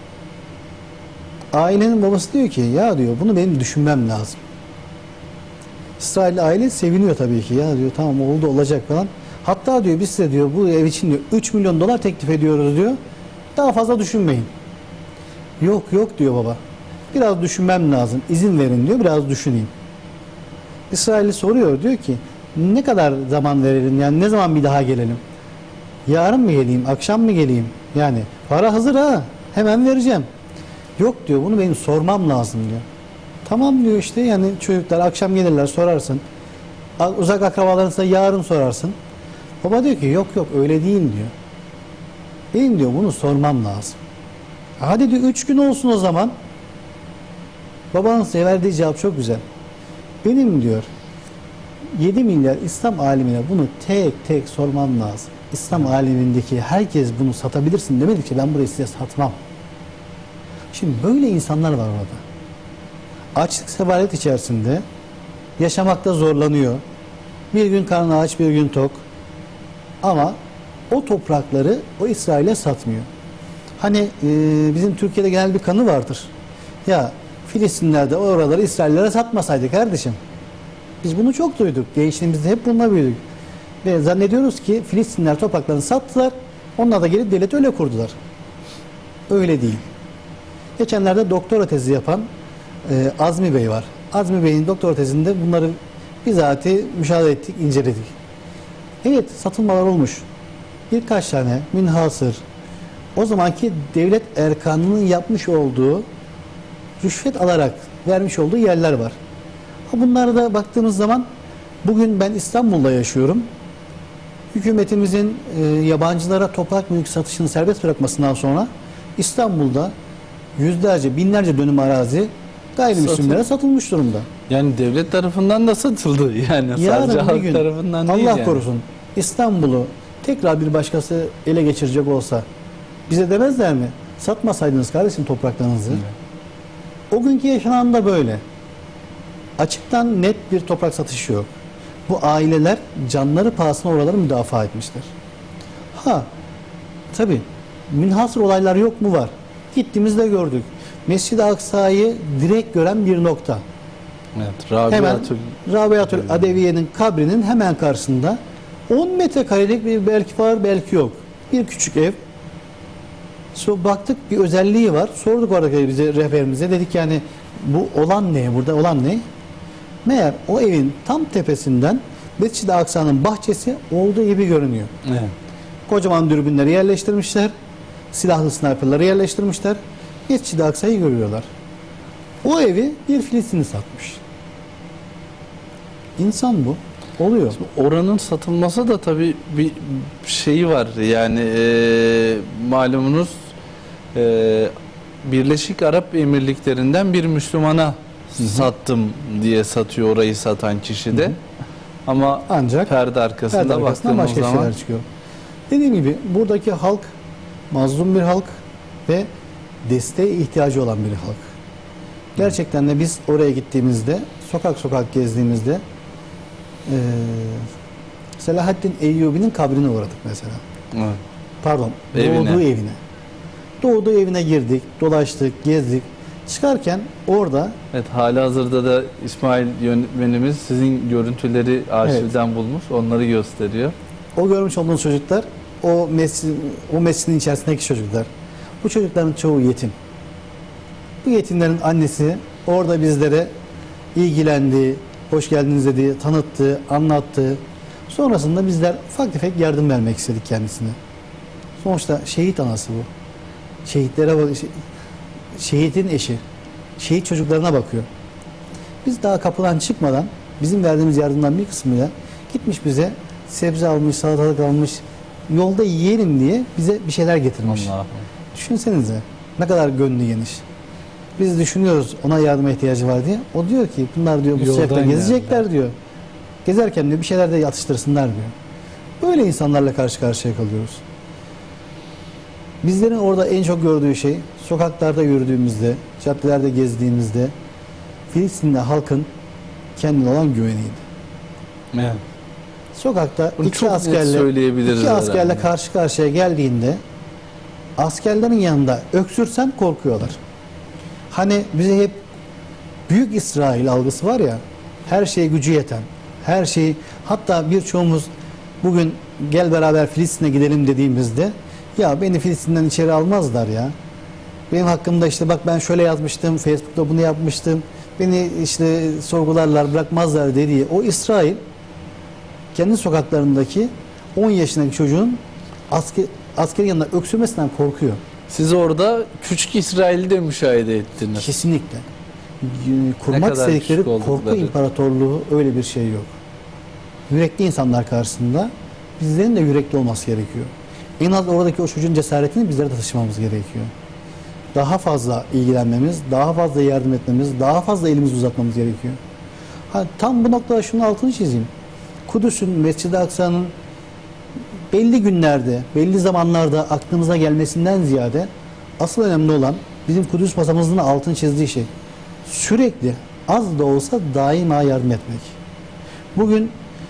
Ailenin babası diyor ki ya diyor bunu benim düşünmem lazım. İsrail aile seviniyor tabii ki, ya diyor tamam oldu olacak falan. Hatta diyor biz size diyor bu ev için diyor $3 milyon teklif ediyoruz diyor. Daha fazla düşünmeyin. Yok yok diyor baba. Biraz düşünmem lazım. İzin verin diyor, biraz düşüneyim. İsrailli soruyor, diyor ki ne kadar zaman verelim, yani ne zaman bir daha gelelim? Yarın mı geleyim, akşam mı geleyim? Yani para hazır ha, hemen vereceğim. Yok diyor bunu benim sormam lazım diyor. Tamam diyor işte, yani çocuklar akşam gelirler sorarsın. Uzak akrabalarınsa yarın sorarsın. Baba diyor ki yok yok öyle değil diyor. Benim diyor bunu sormam lazım. Hadi diyor 3 gün olsun o zaman. Babanın size verdiği cevap çok güzel. Benim diyor 7 milyar İslam alimine bunu tek tek sormam lazım. İslam alemindeki herkes bunu satabilirsin demedikçe ben burayı size satmam. Şimdi böyle insanlar var orada. Açlık sefalet içerisinde yaşamakta zorlanıyor. Bir gün karnı aç, bir gün tok. Ama o toprakları o İsrail'e satmıyor. Hani bizim Türkiye'de genel bir kanı vardır. Ya Filistinler de oraları İsraillere satmasaydı kardeşim. Biz bunu çok duyduk. Gençliğimizde hep bununla büyüdük. Ve zannediyoruz ki Filistinler topraklarını sattılar. Onlar da gelip devleti öyle kurdular. Öyle değil. Geçenlerde doktora tezi yapan Azmi Bey var. Azmi Bey'in doktora tezinde bunları bizatihi müşahede ettik, inceledik. Evet, satılmalar olmuş. Birkaç tane münhasır, o zamanki devlet erkanının yapmış olduğu, rüşvet alarak vermiş olduğu yerler var. Bunlara da baktığımız zaman, bugün ben İstanbul'da yaşıyorum. Hükümetimizin yabancılara toprak mülk satışını serbest bırakmasından sonra İstanbul'da yüzlerce, binlerce dönüm arazi gayrimüslimlere satılmış durumda. Yani devlet tarafından da satıldı. Yani sadece Yarın bir halk gün tarafından değil Allah yani. korusun İstanbul'u tekrar bir başkası ele geçirecek olsa bize demezler mi? Satmasaydınız kardeşim topraklarınızı. Evet. O günkü yaşanan da böyle. Açıktan net bir toprak satışı yok. Bu aileler canları pahasına oraları müdafaa etmişler. Tabi münhasır olaylar yok mu? Var. Gittiğimizde gördük. Mescid-i Aksa'yı direkt gören bir nokta. Evet, Hemen Rabiatül Adeviye'nin kabrinin hemen karşısında 10 metrekarelik bir, belki var belki yok, bir küçük ev. Sonra baktık bir özelliği var. Sorduk oradaki bize, rehberimize, dedik yani bu olan ne? Burada olan ne? Meğer o evin tam tepesinden Mescid-i Aksa'nın bahçesi olduğu gibi görünüyor. Evet. Kocaman dürbünleri yerleştirmişler. Silahlı sniperları yerleştirmişler. Mescid-i Aksa'yı görüyorlar. O evi bir Filistinli satmış. İnsan bu. Oluyor. Oranın satılması da tabii bir şeyi var. Yani malumunuz Birleşik Arap Emirlikleri'nden bir Müslümana sattım diye satıyor orayı satan kişi de. Ama Ancak perde arkasında baktığımız başka zaman şeyler çıkıyor. Dediğim gibi buradaki halk mazlum bir halk ve desteğe ihtiyacı olan bir halk. Gerçekten de biz oraya gittiğimizde, sokak sokak gezdiğimizde Selahaddin Eyyubi'nin kabrine uğradık mesela. evet. Pardon, Evine. doğduğu evine. Doğduğu evine girdik, dolaştık, gezdik. Çıkarken orada Evet, halihazırda da İsmail yönetmenimiz sizin görüntüleri arşivden bulmuş. Onları gösteriyor. o görmüş olduğunuz çocuklar, o mescidin içerisindeki çocuklar. Bu çocukların çoğu yetim. Bu yetimlerin annesi orada bizlere ilgilendi, hoş geldiniz dedi, tanıttı, anlattı. Sonrasında bizler ufak tefek yardım vermek istedik kendisine. Sonuçta şehit anası bu. Şehitlere bak, şehidin eşi. Şehit çocuklarına bakıyor. Biz daha kapıdan çıkmadan bizim verdiğimiz yardımdan bir kısmıyla gitmiş bize sebze almış, salatalık almış, yolda yiyelim diye bize bir şeyler getirmiş. Allah'ım. Düşünsenize ne kadar gönlü geniş. Biz düşünüyoruz ona yardıma ihtiyacı var diye. O diyor ki bunlar diyor bu sıcakta Yoldan gezecekler geldiler. diyor. Gezerken diyor bir şeyler de atıştırsınlar diyor. Böyle insanlarla karşı karşıya kalıyoruz. Bizlerin orada en çok gördüğü şey sokaklarda yürüdüğümüzde, caddelerde gezdiğimizde Filistinli halkın kendine olan güveniydi. Evet. Sokakta Bunu iki çok net askerle, söyleyebiliriz iki askerle herhalde. karşı karşıya geldiğinde askerlerin yanında öksürsen korkuyorlar. Hani bize hep büyük İsrail algısı var ya, her şeye gücü yeten, her şeyi, hatta birçoğumuz bugün gel beraber Filistin'e gidelim dediğimizde ya beni Filistin'den içeri almazlar ya. Benim hakkımda işte bak ben şöyle yazmıştım, Facebook'ta bunu yapmıştım, beni işte sorgularlar, bırakmazlar dediği o İsrail kendi sokaklarındaki 10 yaşındaki çocuğun askerin yanında öksürmesinden korkuyor. Siz orada küçük İsrail'i de müşahede ettiniz. Kesinlikle. Ne Kurmak kadar istedikleri küçük korku oldukları. imparatorluğu öyle bir şey yok. Yürekli insanlar karşısında bizlerin de yürekli olması gerekiyor. En az oradaki o çocuğun cesaretini bizlere de taşımamız gerekiyor. Daha fazla ilgilenmemiz, daha fazla yardım etmemiz, daha fazla elimizi uzatmamız gerekiyor. Tam bu noktada şunun altını çizeyim. Kudüs'ün, Mescid-i Aksa'nın belli günlerde, belli zamanlarda aklımıza gelmesinden ziyade asıl önemli olan bizim Kudüs masamızın altını çizdiği şey. Sürekli az da olsa daima yardım etmek. Bugün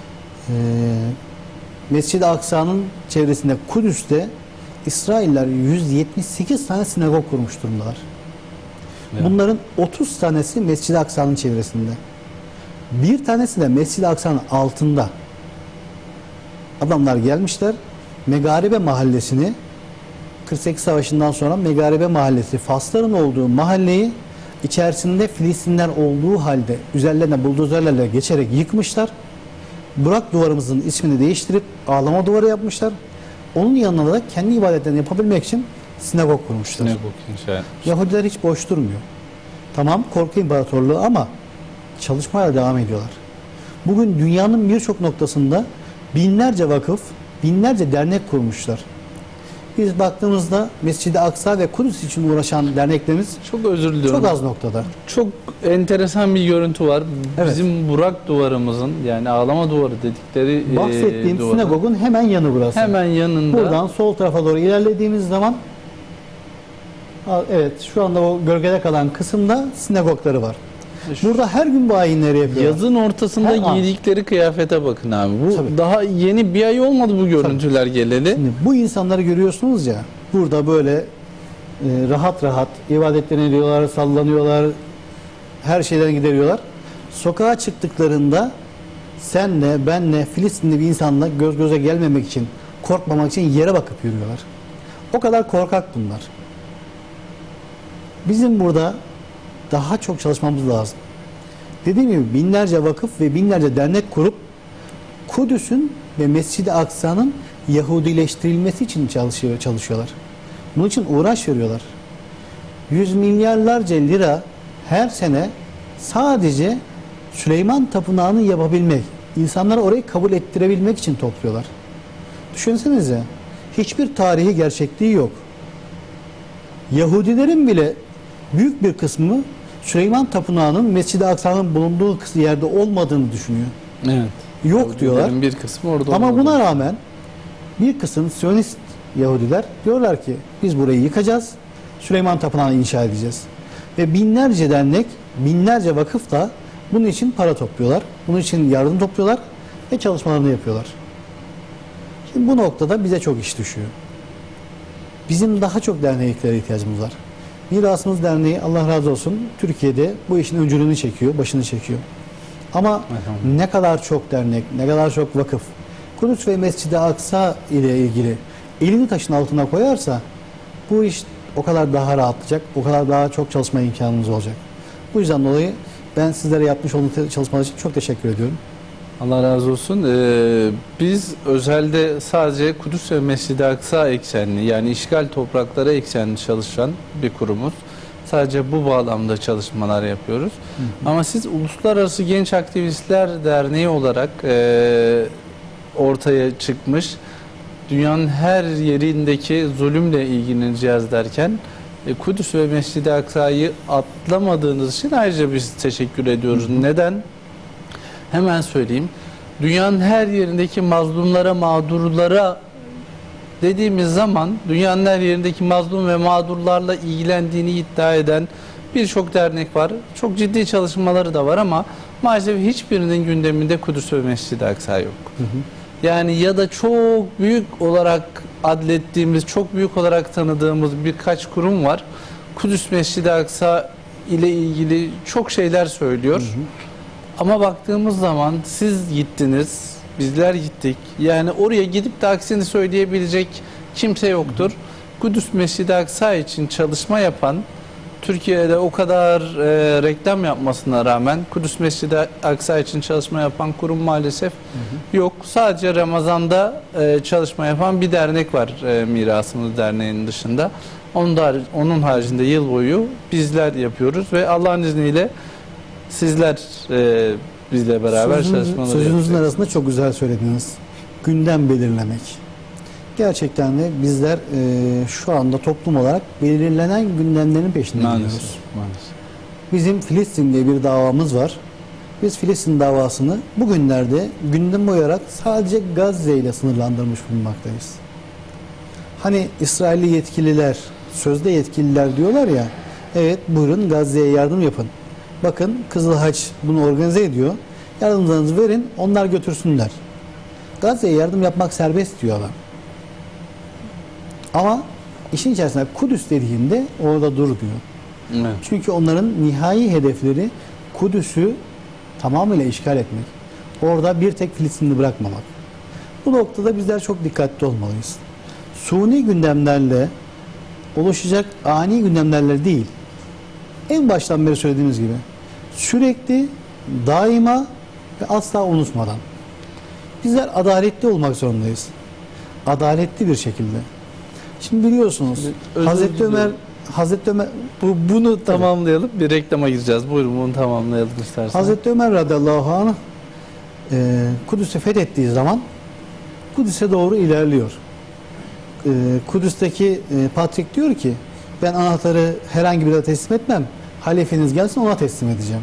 Mescid-i Aksa'nın çevresinde Kudüs'te İsrailler 178 tane sinagog kurmuş durumdalar. Evet. Bunların 30 tanesi Mescid-i Aksa'nın çevresinde. Bir tanesi de Mescid-i Aksa'nın altında. Adamlar gelmişler, Megaribe mahallesini, 48 Savaşı'ndan sonra Megaribe mahallesi, Fasların olduğu mahalleyi içerisinde Filistinler olduğu halde üzerlerine buldozerlerle geçerek yıkmışlar. Burak duvarımızın ismini değiştirip ağlama duvarı yapmışlar. Onun yanına da kendi ibadetlerini yapabilmek için sinagog kurmuşlar. Sinagog inşa etmiş. Yahudiler hiç boş durmuyor. Tamam, korku imparatorluğu ama çalışmaya devam ediyorlar. Bugün dünyanın birçok noktasında binlerce vakıf, binlerce dernek kurmuşlar. Biz baktığımızda Mescid-i Aksa ve Kudüs için uğraşan derneklerimiz Çok özür diliyorum. çok az noktada. Çok enteresan bir görüntü var. Evet. Bizim Burak duvarımızın, yani ağlama duvarı dedikleri Bahsettiğim duvarın sinagogun hemen yanı burası. hemen yanında. Buradan sol tarafa doğru ilerlediğimiz zaman, evet, şu anda o gölgede kalan kısımda sinagogları var. Burada her gün bu ayinleri yapıyorlar. Yazın ortasında Her an. giydikleri kıyafete bakın abi. Bu Tabii. daha yeni bir ay olmadı bu görüntüler geleli. Şimdi bu insanları görüyorsunuz ya, burada böyle rahat rahat ibadetlerini ediyorlar, sallanıyorlar, her şeyden gideriyorlar. Sokağa çıktıklarında senle, benle, Filistinli bir insanla göz göze gelmemek için, korkmamak için yere bakıp yürüyorlar. O kadar korkak bunlar. Bizim burada daha çok çalışmamız lazım. Dediğim gibi binlerce vakıf ve binlerce dernek kurup Kudüs'ün ve Mescid-i Aksa'nın Yahudileştirilmesi için çalışıyorlar. Bunun için uğraş veriyorlar. Yüz milyarlarca lira her sene sadece Süleyman Tapınağı'nı yapabilmek, insanlara orayı kabul ettirebilmek için topluyorlar. Düşünsenize, hiçbir tarihi gerçekliği yok. Yahudilerin bile büyük bir kısmı Süleyman Tapınağı'nın Mescid-i Aksa'nın bulunduğu yerde olmadığını düşünüyor. Evet. Yok diyorlar. Bir kısmı orada Ama olmadı. buna rağmen bir kısım Siyonist Yahudiler diyorlar ki biz burayı yıkacağız, Süleyman Tapınağı'nı inşa edeceğiz. Ve binlerce dernek, binlerce vakıf da bunun için para topluyorlar. Bunun için yardım topluyorlar ve çalışmalarını yapıyorlar. Şimdi bu noktada bize çok iş düşüyor. Bizim daha çok derneklere ihtiyacımız var. Mirasımız Derneği, Allah razı olsun, Türkiye'de bu işin öncülüğünü çekiyor, başını çekiyor. Ama ne kadar çok dernek, ne kadar çok vakıf, Kudüs ve Mescid-i Aksa ile ilgili elini taşın altına koyarsa bu iş o kadar daha rahatlayacak, o kadar daha çok çalışma imkanımız olacak. Bu yüzden dolayı ben sizlere yapmış olduğunuz çalışmalar için çok teşekkür ediyorum. Allah razı olsun. Biz özelde sadece Kudüs ve Mescid-i Aksa eksenli, yani işgal toprakları eksenli çalışan bir kurumuz. Sadece bu bağlamda çalışmalar yapıyoruz. Ama siz Uluslararası Genç Aktivistler Derneği olarak ortaya çıkmış, dünyanın her yerindeki zulümle ilgileneceğiz derken Kudüs ve Mescid-i Aksa'yı atlamadığınız için ayrıca biz teşekkür ediyoruz. Neden? Hemen söyleyeyim. Dünyanın her yerindeki mazlumlara, mağdurlara dediğimiz zaman dünyanın her yerindeki mazlum ve mağdurlarla ilgilendiğini iddia eden birçok dernek var. Çok ciddi çalışmaları da var ama maalesef hiçbirinin gündeminde Kudüs ve Mescid-i Aksa yok. Yani ya da çok büyük olarak adlettiğimiz, çok büyük olarak tanıdığımız birkaç kurum var. Kudüs Mescid-i Aksa ile ilgili çok şeyler söylüyor. Ama baktığımız zaman siz gittiniz, bizler gittik. Yani oraya gidip de aksini söyleyebilecek kimse yoktur. Kudüs Mescid-i Aksa için çalışma yapan, Türkiye'de o kadar reklam yapmasına rağmen Kudüs Mescid-i Aksa için çalışma yapan kurum maalesef yok. Sadece Ramazan'da çalışma yapan bir dernek var Mirasımız Derneği'nin dışında. Onun haricinde yıl boyu bizler yapıyoruz ve Allah'ın izniyle sizler bizle beraber çalışmaları Sözünüzün yapıyoruz. arasında çok güzel söylediniz. Gündem belirlemek. Gerçekten de bizler şu anda toplum olarak belirlenen gündemlerin peşinde gidiyoruz. Maalesef. Bizim Filistin'de bir davamız var. Biz Filistin davasını bugünlerde gündem koyarak sadece Gazze ile sınırlandırmış bulunmaktayız. Hani İsrailli yetkililer, sözde yetkililer diyorlar ya, evet buyurun Gazze'ye yardım yapın. Bakın Kızıl Haç bunu organize ediyor. Yardımlarınızı verin, onlar götürsünler. Gazze'ye yardım yapmak serbest diyor adam. Ama işin içerisinde Kudüs dediğinde orada dur diyor. Evet. Çünkü onların nihai hedefleri Kudüs'ü tamamıyla işgal etmek. Orada bir tek Filistinli bırakmamak. Bu noktada bizler çok dikkatli olmalıyız. Suni gündemlerle oluşacak ani gündemlerle değil. En baştan beri söylediğimiz gibi sürekli, daima ve asla unutmadan. Bizler adaletli olmak zorundayız. Adaletli bir şekilde. Şimdi biliyorsunuz Özür Hazreti diliyorum. Hazreti Ömer Bunu tamamlayalım. Bir reklama gireceğiz. Buyurun bunu tamamlayalım istersen. Hazreti Ömer radıyallahu anh Kudüs'ü fethettiği zaman Kudüs'e doğru ilerliyor. Kudüs'teki patrik diyor ki ben anahtarı herhangi birine teslim etmem. Halifeniz gelsin ona teslim edeceğim.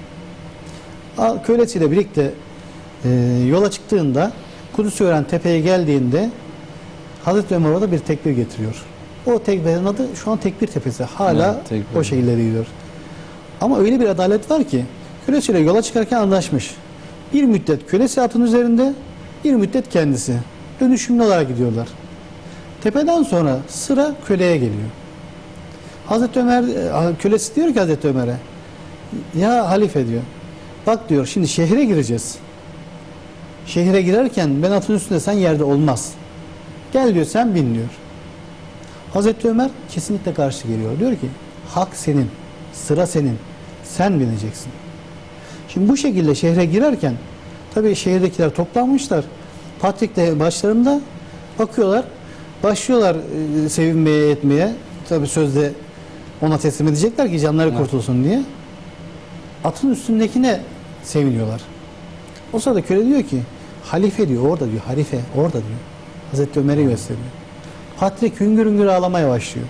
Kölesiyle birlikte yola çıktığında Kudüs'ü gören tepeye geldiğinde Hazreti Ömer orada bir tekbir getiriyor. O tekbirin adı şu an Tekbir Tepesi. Hala Evet, tekbir. o şekilde gidiyor. Ama öyle bir adalet var ki kölesiyle yola çıkarken anlaşmış. Bir müddet kölesi atın üzerinde, bir müddet kendisi. Dönüşümlü olarak gidiyorlar. Tepeden sonra sıra köleye geliyor. Hazreti Ömer, kölesi diyor ki Hazreti Ömer'e, ya halife diyor, bak diyor şimdi şehre gireceğiz. Şehre girerken ben atın üstünde sen yerde olmaz. Gel diyor sen bin diyor. Hazreti Ömer kesinlikle karşı geliyor. Diyor ki hak senin, sıra senin, sen bineceksin. Şimdi bu şekilde şehre girerken tabii şehirdekiler toplanmışlar. Patrik de başlarında bakıyorlar. Başlıyorlar sevinmeye etmeye. Tabii sözde ona teslim edecekler ki canları kurtulsun diye. Atın üstündekine seviniyorlar. O sırada köle diyor ki halife diyor orada diyor. Halife orada diyor. Hazreti Ömer'i gösteriyor. Patrik hüngür hüngür ağlamaya başlıyor.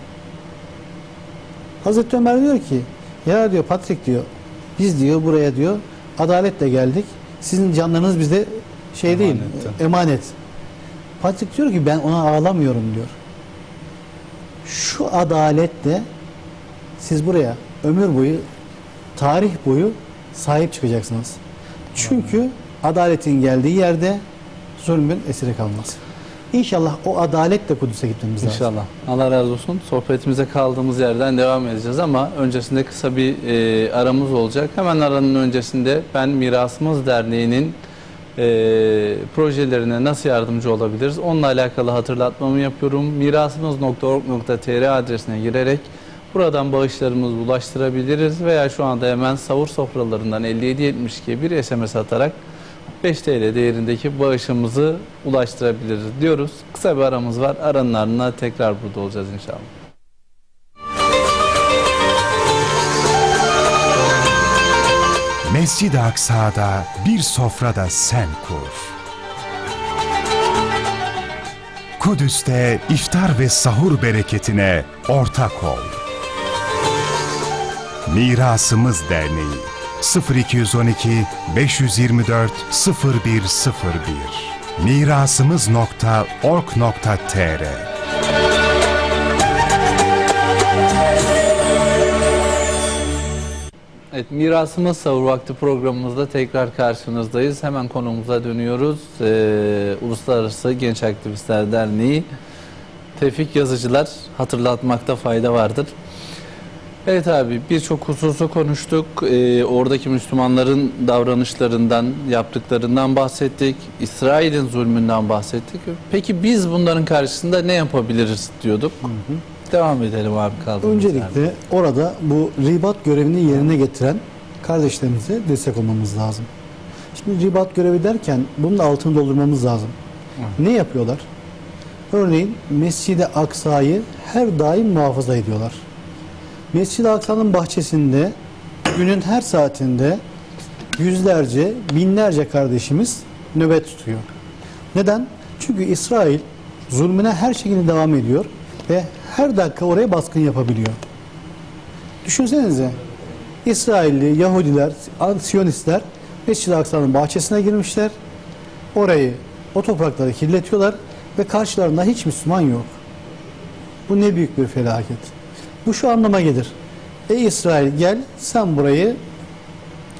Hazreti Ömer diyor ki ya diyor Patrik diyor biz diyor buraya diyor adaletle geldik. Sizin canlarınız bize şey değil, emanet. Patrik diyor ki ben ona ağlamıyorum diyor. Şu adaletle siz buraya ömür boyu, tarih boyu sahip çıkacaksınız. Çünkü adaletin geldiği yerde zulmün esiri kalmaz. İnşallah o adaletle Kudüs'e gitmemiz lazım. İnşallah. Allah razı olsun. Sohbetimize kaldığımız yerden devam edeceğiz ama öncesinde kısa bir aramız olacak. Hemen aranın öncesinde ben Mirasımız Derneği'nin projelerine nasıl yardımcı olabiliriz? Onunla alakalı hatırlatmamı yapıyorum. Mirasımız.org.tr adresine girerek buradan bağışlarımızı ulaştırabiliriz veya şu anda hemen sahur sofralarından 5772'ye bir SMS atarak 5 TL değerindeki bağışımızı ulaştırabiliriz diyoruz. Kısa bir aramız var. Aranın ardından tekrar burada olacağız inşallah. Mescid-i Aksa'da bir sofrada sen kur. Kudüs'te iftar ve sahur bereketine ortak ol. Mirasımız Derneği 0212 524 0101 mirasımız.org.tr Evet, Mirasımız Sahur Vakti programımızda tekrar karşınızdayız. Hemen konumuza dönüyoruz. Uluslararası Genç Aktivistler Derneği Tevfik Yazıcılar hatırlatmakta fayda vardır. Evet abi, birçok hususu konuştuk. Oradaki Müslümanların davranışlarından, yaptıklarından bahsettik. İsrail'in zulmünden bahsettik. Peki biz bunların karşısında ne yapabiliriz diyorduk. Devam edelim abi kaldığımız Öncelikle yerde. orada bu ribat görevini yerine getiren kardeşlerimize destek olmamız lazım. Şimdi ribat görevi derken bunun altını doldurmamız lazım. Ne yapıyorlar? Örneğin Mescid-i Aksa'yı her daim muhafaza ediyorlar. Mescid-i Aksa'nın bahçesinde günün her saatinde yüzlerce, binlerce kardeşimiz nöbet tutuyor. Neden? Çünkü İsrail zulmüne her şekilde devam ediyor ve her dakika oraya baskın yapabiliyor. Düşünsenize, İsrailli, Yahudiler, Siyonistler Mescid-i Aksa'nın bahçesine girmişler. Orayı, o toprakları kirletiyorlar ve karşılarında hiç Müslüman yok. Bu ne büyük bir felaket. Bu şu anlama gelir. Ey İsrail gel sen burayı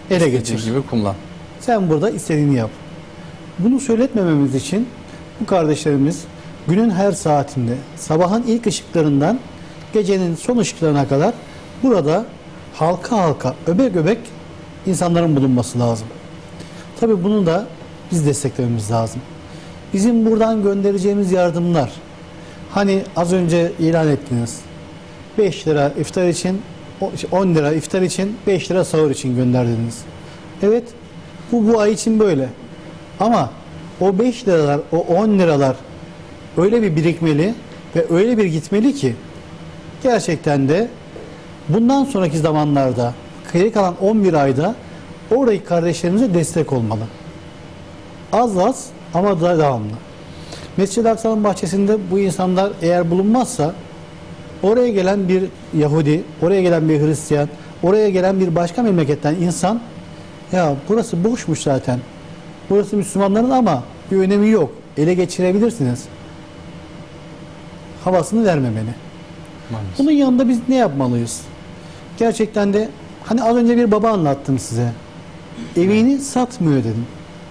ele İstediğin geçir. gibi kullan. Sen burada istediğini yap. Bunu söyletmememiz için bu kardeşlerimiz günün her saatinde, sabahın ilk ışıklarından gecenin son ışıklarına kadar burada halka halka, öbek öbek insanların bulunması lazım. Tabii bunu da biz desteklememiz lazım. Bizim buradan göndereceğimiz yardımlar, hani az önce ilan ettiniz, 5 lira iftar için, 10 lira iftar için, 5 lira sahur için gönderdiniz. Evet, bu ay için böyle. Ama o 5 liralar, o 10 liralar öyle bir birikmeli ve öyle bir gitmeli ki gerçekten de bundan sonraki zamanlarda, geri kalan 11 ayda oradaki kardeşlerimize destek olmalı. Az az ama da devamlı. Mescid-i Aksa'nın bahçesinde bu insanlar eğer bulunmazsa oraya gelen bir Yahudi, oraya gelen bir Hristiyan, oraya gelen bir başka memleketten insan, ya burası boşmuş zaten, burası Müslümanların ama bir önemi yok, ele geçirebilirsiniz havasını vermemeli. Maalesef. Bunun yanında biz ne yapmalıyız? Gerçekten de hani az önce bir baba anlattım size. Evini satmıyor dedim.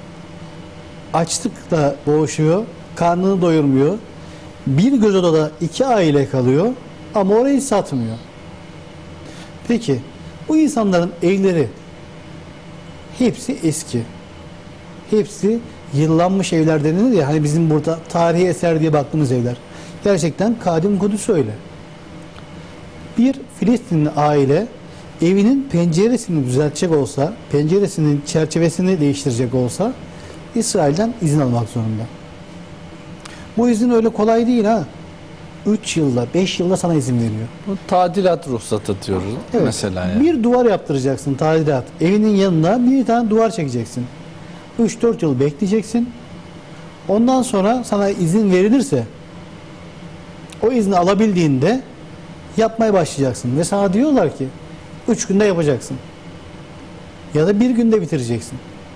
Açlıkla boğuşuyor, karnını doyurmuyor. Bir göz odada 2 aile kalıyor ama orayı satmıyor. Peki bu insanların evleri hepsi eski. Hepsi yıllanmış evler denilir ya, hani bizim burada tarihi eser diye baktığımız evler. Gerçekten Kadim Kudüs öyle. Bir Filistinli aile evinin penceresini düzeltecek olsa, penceresinin çerçevesini değiştirecek olsa İsrail'den izin almak zorunda. Bu izin öyle kolay değil ha. 3 yılda, 5 yılda sana izin veriyor. Bu tadilat ruhsatı diyoruz Evet. mesela yani. Bir duvar yaptıracaksın, tadilat. Evinin yanına bir tane duvar çekeceksin. 3-4 yıl bekleyeceksin. Ondan sonra sana izin verilirse o izni alabildiğinde yapmaya başlayacaksın. Ve sana diyorlar ki 3 günde yapacaksın. Ya da 1 günde bitireceksin.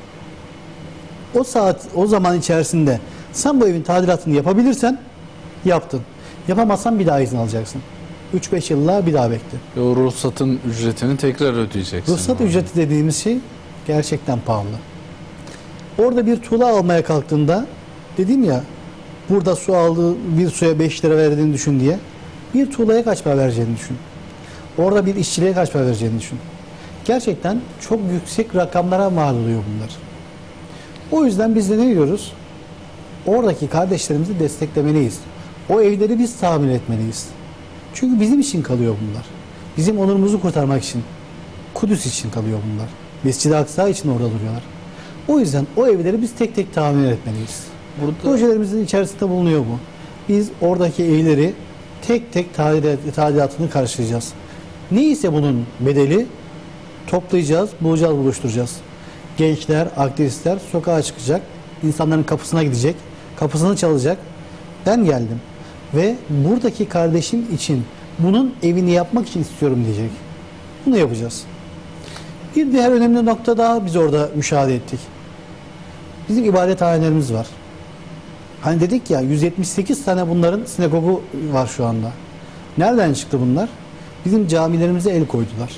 O saat, o zaman içerisinde sen bu evin tadilatını yapabilirsen yaptın. Yapamazsan bir daha izin alacaksın. 3-5 yılla bir daha bekle. Ve o ruhsatın ücretini tekrar ödeyeceksin. Ruhsat ücreti dediğimiz şey gerçekten pahalı. Orada bir tuğla almaya kalktığında, dedim ya, burada su aldığı bir suya 5 lira verdiğini düşün diye. Bir tuğlaya kaç para vereceğini düşün. Orada bir işçiliğe kaç para vereceğini düşün. Gerçekten çok yüksek rakamlara mal oluyor bunlar. O yüzden biz de ne diyoruz? Oradaki kardeşlerimizi desteklemeliyiz. O evleri biz tamir etmeliyiz. Çünkü bizim için kalıyor bunlar. Bizim onurumuzu kurtarmak için. Kudüs için kalıyor bunlar. Mescid-i Aksa için orada duruyorlar. O yüzden o evleri biz tek tek tamir etmeliyiz. Burada Projelerimizin içerisinde bulunuyor bu. Biz oradaki evleri tek tek tadilatını karşılayacağız. Neyse bunun bedeli toplayacağız, bulacağız, buluşturacağız. Gençler, aktivistler sokağa çıkacak, insanların kapısına gidecek, kapısını çalacak. Ben geldim ve buradaki kardeşim için bunun evini yapmak için istiyorum diyecek. Bunu yapacağız. Bir diğer önemli nokta daha biz orada müşahede ettik. Bizim ibadethanelerimiz var. Hani dedik ya, 178 tane bunların sinagogu var şu anda. Nereden çıktı bunlar? Bizim camilerimize el koydular.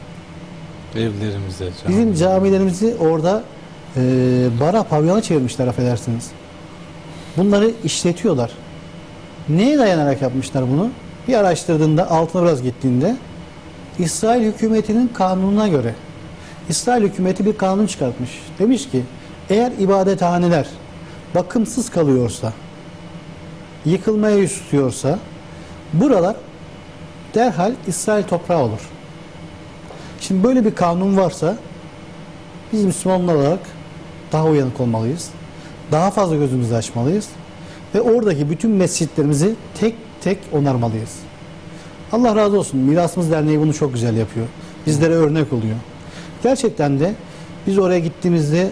evlerimize, Bizim camilerimizi orada bara, pavyona çevirmişler, affedersiniz. Bunları işletiyorlar. Neye dayanarak yapmışlar bunu? Bir araştırdığında, altına biraz gittiğinde, İsrail hükümetinin kanununa göre, İsrail hükümeti bir kanun çıkartmış. Demiş ki, eğer ibadethaneler bakımsız kalıyorsa, yıkılmaya yüz tutuyorsa, buralar derhal İsrail toprağı olur. Şimdi böyle bir kanun varsa, biz Müslümanlar olarak daha uyanık olmalıyız. Daha fazla gözümüzü açmalıyız. Ve oradaki bütün mescitlerimizi tek tek onarmalıyız. Allah razı olsun. Mirasımız Derneği bunu çok güzel yapıyor. Bizlere örnek oluyor. Gerçekten de biz oraya gittiğimizde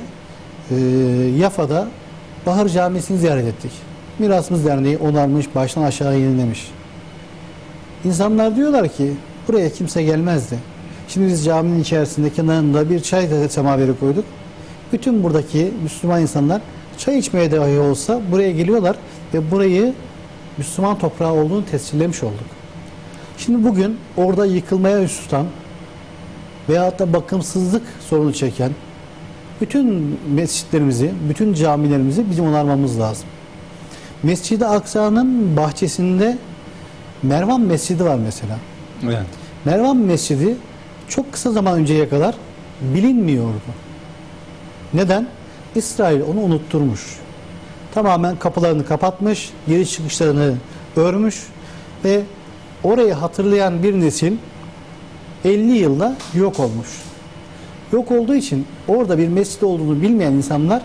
Yafa'da Bahar Camisi'ni ziyaret ettik. Mirasımız Derneği onarmış, baştan aşağı yenilemiş. İnsanlar diyorlar ki buraya kimse gelmezdi. Şimdi biz caminin içerisinde kenarında bir çay semaveri koyduk. Bütün buradaki Müslüman insanlar çay içmeye dahi olsa buraya geliyorlar ve burayı Müslüman toprağı olduğunu tescillemiş olduk. Şimdi bugün orada yıkılmaya yüz tutan veyahut da bakımsızlık sorunu çeken bütün mescitlerimizi, bütün camilerimizi bizim onarmamız lazım. Mescid-i Aksa'nın bahçesinde Mervan Mescidi var mesela. Evet. Mervan Mescidi çok kısa zaman önceye kadar bilinmiyordu. Neden? İsrail onu unutturmuş. Tamamen kapılarını kapatmış, giriş çıkışlarını örmüş ve orayı hatırlayan bir nesil 50 yılda yok olmuş. Yok olduğu için orada bir mescid olduğunu bilmeyen insanlar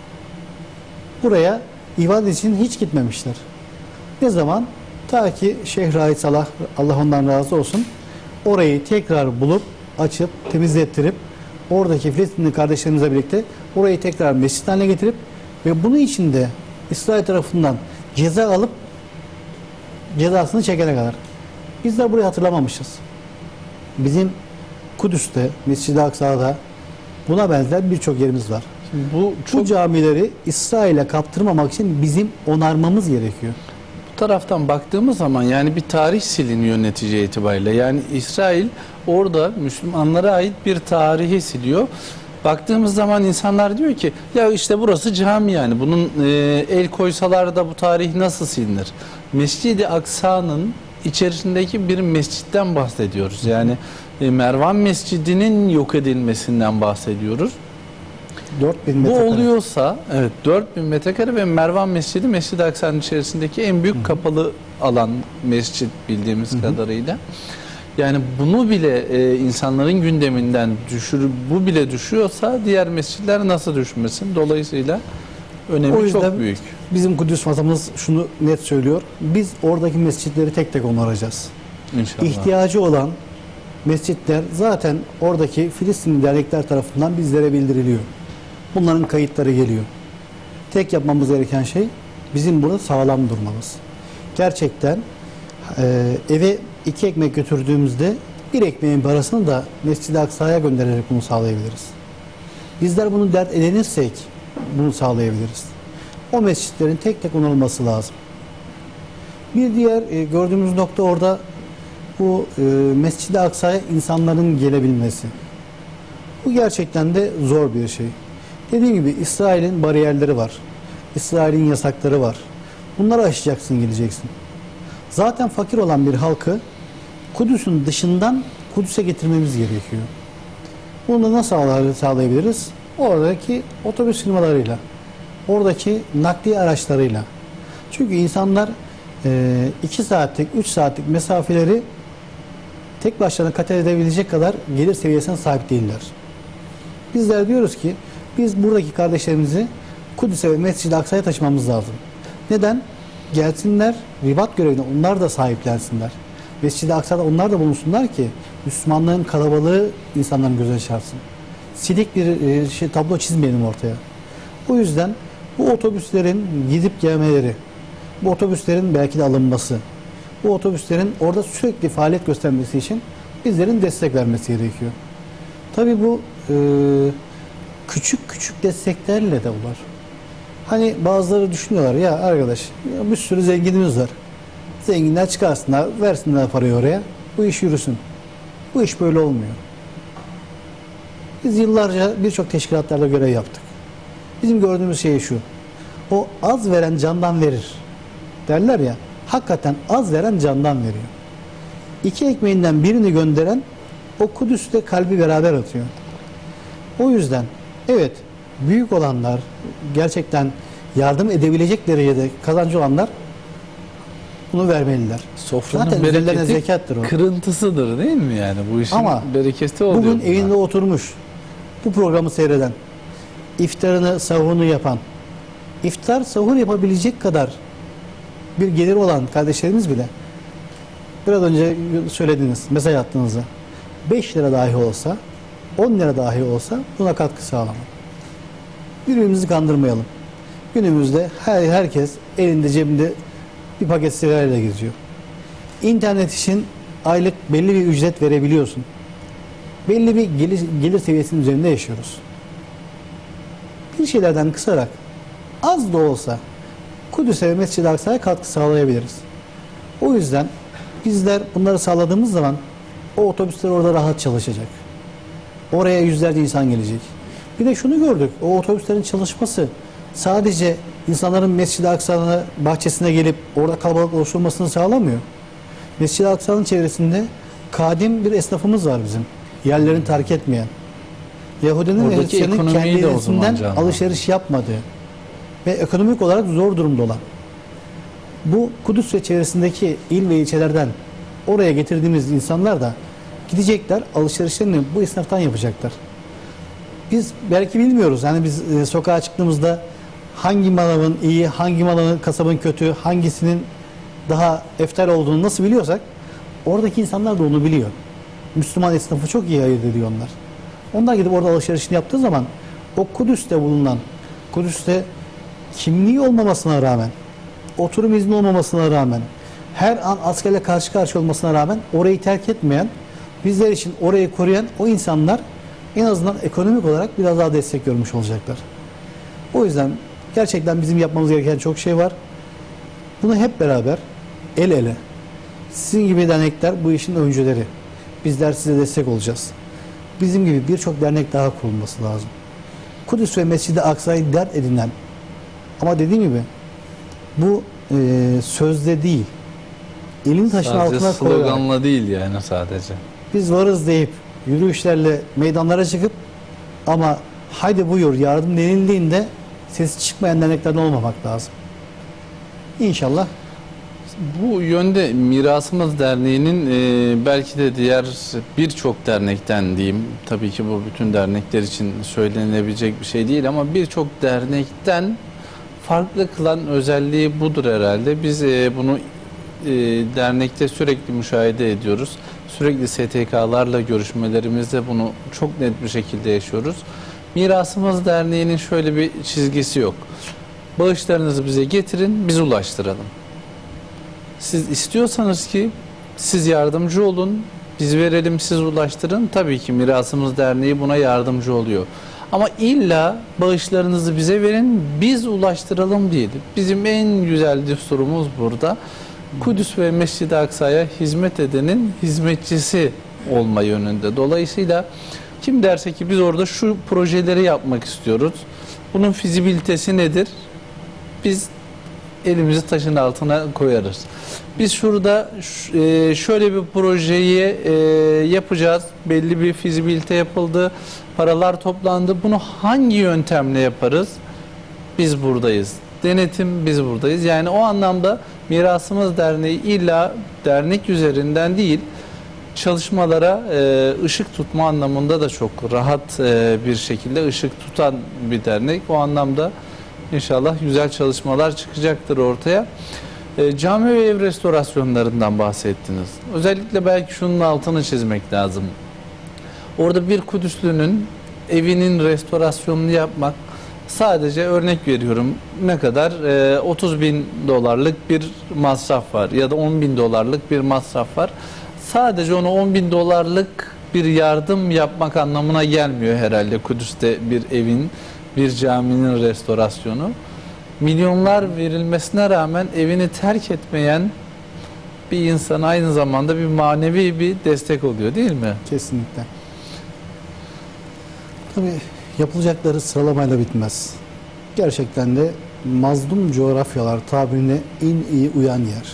buraya ibadet için hiç gitmemişler. Ne zaman? Ta ki Şeyh Raid Salah, Allah ondan razı olsun, orayı tekrar bulup, açıp, temizlettirip, oradaki Filistinli kardeşlerimizle birlikte orayı tekrar mescid haline getirip ve bunun için de İsrail tarafından ceza alıp cezasını çekene kadar. Bizler burayı hatırlamamışız. Bizim Kudüs'te, Mescid-i Aksa'da buna benzer birçok yerimiz var. Bu camileri İsrail'e kaptırmamak için bizim onarmamız gerekiyor. Bu taraftan baktığımız zaman yani bir tarih siliniyor netice itibariyle. Yani İsrail orada Müslümanlara ait bir tarihi siliyor. Baktığımız zaman insanlar diyor ki ya işte burası cami, yani bunun el koysalar da bu tarih nasıl silinir? Mescid-i Aksa'nın içerisindeki bir mescitten bahsediyoruz. Yani Mervan Mescidi'nin yok edilmesinden bahsediyoruz. 4000 Bu metrekare. oluyorsa evet 4000 metrekare ve Mervan Mescidi Mescid-i Aksa'nın içerisindeki en büyük kapalı alan mescit bildiğimiz kadarıyla. Yani bunu bile insanların gündeminden bu bile düşüyorsa diğer mescitler nasıl düşmesin? Dolayısıyla önemi O yüzden çok büyük. bizim Kudüs masamız şunu net söylüyor. Biz oradaki mescitleri tek tek onaracağız. İnşallah. İhtiyacı olan mescitler zaten oradaki Filistinli dernekler tarafından bizlere bildiriliyor. Bunların kayıtları geliyor. Tek yapmamız gereken şey bizim burada sağlam durmamız. Gerçekten eve 2 ekmek götürdüğümüzde bir ekmeğin parasını da Mescid-i Aksa'ya göndererek bunu sağlayabiliriz. Bizler bunu dert edinirsek bunu sağlayabiliriz. O mescitlerin tek tek onarılması lazım. Bir diğer gördüğümüz nokta orada bu Mescid-i Aksa'ya insanların gelebilmesi. Bu gerçekten de zor bir şey. Dediğim gibi İsrail'in bariyerleri var. İsrail'in yasakları var. Bunları aşacaksın, geleceksin. Zaten fakir olan bir halkı Kudüs'ün dışından Kudüs'e getirmemiz gerekiyor. Bunu nasıl sağlayabiliriz? Oradaki otobüs firmalarıyla, oradaki nakliye araçlarıyla. Çünkü insanlar 2 saatlik, 3 saatlik mesafeleri tek başlarına kat edebilecek kadar gelir seviyesine sahip değiller. Bizler diyoruz ki biz buradaki kardeşlerimizi Kudüs'e ve Mescid-i Aksa'ya taşımamız lazım. Neden? Gelsinler, ribat görevine onlar da sahiplensinler. Mescid-i Aksa'da onlar da bulunsunlar ki Müslümanlığın kalabalığı insanların gözüne çarpsın. Silik bir tablo çizmeyelim ortaya. O yüzden bu otobüslerin gidip gelmeleri, bu otobüslerin belki de alınması, bu otobüslerin orada sürekli faaliyet göstermesi için bizlerin destek vermesi gerekiyor. Tabii bu küçük küçük desteklerle de olur. Hani bazıları düşünüyorlar ya arkadaş ya bir sürü zenginimiz var. Zenginler çıkarsınlar, versinler parayı oraya. Bu iş yürüsün. Bu iş böyle olmuyor. Biz yıllarca birçok teşkilatlarda görev yaptık. Bizim gördüğümüz şey şu. O az veren candan verir. Derler ya. Hakikaten az veren candan veriyor. 2 ekmeğinden birini gönderen o Kudüs'te kalbi beraber atıyor. O yüzden evet büyük olanlar gerçekten yardım edebilecek derecede kazancı olanlar bunu vermeliler. Sofranın Zaten üzerlerine bereketi zekattır o. kırıntısıdır değil mi yani? Bu işin Ama bereketi oluyor. bugün buna. evinde oturmuş bu programı seyreden, iftarını, sahurunu yapan, iftar, sahur yapabilecek kadar bir gelir olan kardeşlerimiz bile biraz önce söylediniz, mesaj attığınızda 5 lira dahi olsa, 10 lira dahi olsa buna katkı sağlamam. Birbirimizi kandırmayalım. Günümüzde herkes elinde cebinde bir paket sigarayla geziyor. İnternet için aylık belli bir ücret verebiliyorsun. Belli bir gelir seviyesinin üzerinde yaşıyoruz. Bir şeylerden kısarak az da olsa Kudüs'e ve Mescid-i Aksa'ya katkı sağlayabiliriz. O yüzden bizler bunları sağladığımız zaman o otobüsler orada rahat çalışacak. Oraya yüzlerce insan gelecek. Bir de şunu gördük. O otobüslerin çalışması sadece insanların Mescid-i Aksa'nın bahçesine gelip orada kalabalık oluşturmasını sağlamıyor. Mescid-i Aksa'nın çevresinde kadim bir esnafımız var bizim. Yerlerini terk etmeyen. Yahudinin ve Oradaki Hristiyanın ekonomiyi de o zaman kendilerinden canlı. alışveriş yapmadığı ve ekonomik olarak zor durumda olan bu Kudüs ve çevresindeki il ve ilçelerden oraya getirdiğimiz insanlar da gidecekler, alışverişlerini bu esnaftan yapacaklar. Biz belki bilmiyoruz. Yani biz sokağa çıktığımızda hangi malın iyi, hangi malın kasabın kötü, hangisinin daha eftal olduğunu nasıl biliyorsak oradaki insanlar da onu biliyor. Müslüman esnafı çok iyi ayırt ediyor onlar. Onlar gidip orada alışverişini yaptığı zaman o Kudüs'te bulunan, Kudüs'te kimliği olmamasına rağmen, oturum izni olmamasına rağmen, her an askerle karşı karşıya olmasına rağmen orayı terk etmeyen, bizler için orayı koruyan o insanlar en azından ekonomik olarak biraz daha destek görmüş olacaklar. O yüzden gerçekten bizim yapmamız gereken çok şey var. Bunu hep beraber, el ele, sizin gibi dernekler bu işin öncüleri. Bizler size destek olacağız. Bizim gibi birçok dernek daha kurulması lazım. Kudüs ve Mescid-i Aksa'yı dert edinen, ama dediğim gibi bu sözde değil, elini taşın Sadece altına koyarak, sloganla değil yani sadece. biz varız deyip yürüyüşlerle meydanlara çıkıp ama haydi buyur yardım denildiğinde sesi çıkmayan derneklerden olmamak lazım. İnşallah. Bu yönde Mirasımız Derneği'nin belki de diğer birçok dernekten diyeyim, tabii ki bu bütün dernekler için söylenilebilecek bir şey değil ama birçok dernekten farklı kılan özelliği budur herhalde. Biz bunu dernekte sürekli müşahede ediyoruz. Sürekli STK'larla görüşmelerimizde bunu çok net bir şekilde yaşıyoruz. Mirasımız Derneği'nin şöyle bir çizgisi yok. Bağışlarınızı bize getirin, biz ulaştıralım. Siz istiyorsanız ki siz yardımcı olun, biz verelim, siz ulaştırın. Tabii ki Mirasımız Derneği buna yardımcı oluyor. Ama illa bağışlarınızı bize verin, biz ulaştıralım değil. Bizim en güzel düsturumuz burada. Kudüs ve Mescid-i Aksa'ya hizmet edenin hizmetçisi olma yönünde. Dolayısıyla kim derse ki biz orada şu projeleri yapmak istiyoruz, bunun fizibilitesi nedir? Biz elimizi taşın altına koyarız. Biz şurada şöyle bir projeyi yapacağız. Belli bir fizibilite yapıldı. Paralar toplandı. Bunu hangi yöntemle yaparız? Biz buradayız. Denetim biz buradayız. Yani o anlamda Mirasımız Derneği illa dernek üzerinden değil, çalışmalara ışık tutma anlamında da çok rahat bir şekilde ışık tutan bir dernek. O anlamda İnşallah güzel çalışmalar çıkacaktır ortaya. Cami ve ev restorasyonlarından bahsettiniz. Özellikle belki şunun altını çizmek lazım. Orada bir Kudüslünün evinin restorasyonunu yapmak sadece örnek veriyorum ne kadar? 30 bin dolarlık bir masraf var ya da 10 bin dolarlık bir masraf var. Sadece onu 10 bin dolarlık bir yardım yapmak anlamına gelmiyor herhalde Kudüs'te bir evin, bir caminin restorasyonu. Milyonlar verilmesine rağmen evini terk etmeyen bir insan aynı zamanda bir manevi bir destek oluyor değil mi? Kesinlikle. Tabii yapılacakları sıralamayla bitmez. Gerçekten de mazlum coğrafyalar tabirine en iyi uyan yer.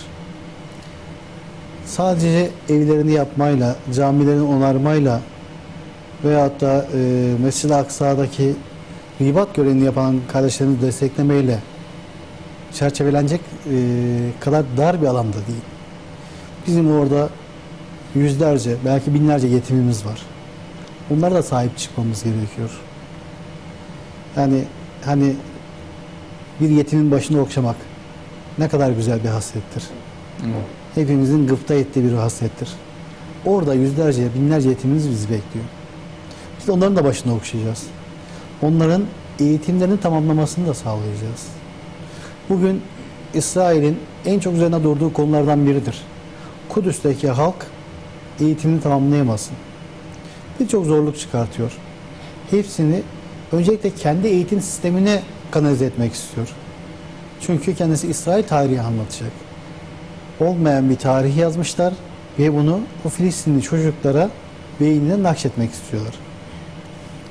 Sadece evlerini yapmayla, camilerini onarmayla veyahut da Mescid-i Aksa'daki ribat görevini yapan kardeşlerimizi desteklemeyle çerçevelenecek kadar dar bir alanda değil. Bizim orada yüzlerce, belki binlerce yetimimiz var. Onlara da sahip çıkmamız gerekiyor. Yani hani bir yetimin başını okşamak ne kadar güzel bir hasrettir. Hepimizin gıpta ettiği bir hasrettir. Orada yüzlerce, binlerce yetimimiz bizi bekliyor. Biz onların da başını okşayacağız. Onların eğitimlerini tamamlamasını da sağlayacağız. Bugün İsrail'in en çok üzerine durduğu konulardan biridir. Kudüs'teki halk eğitimini tamamlayamasın. Birçok zorluk çıkartıyor. Hepsini öncelikle kendi eğitim sistemine kanalize etmek istiyor. Çünkü kendisi İsrail tarihi anlatacak. Olmayan bir tarih yazmışlar ve bunu o Filistinli çocuklara beynine nakşetmek istiyorlar.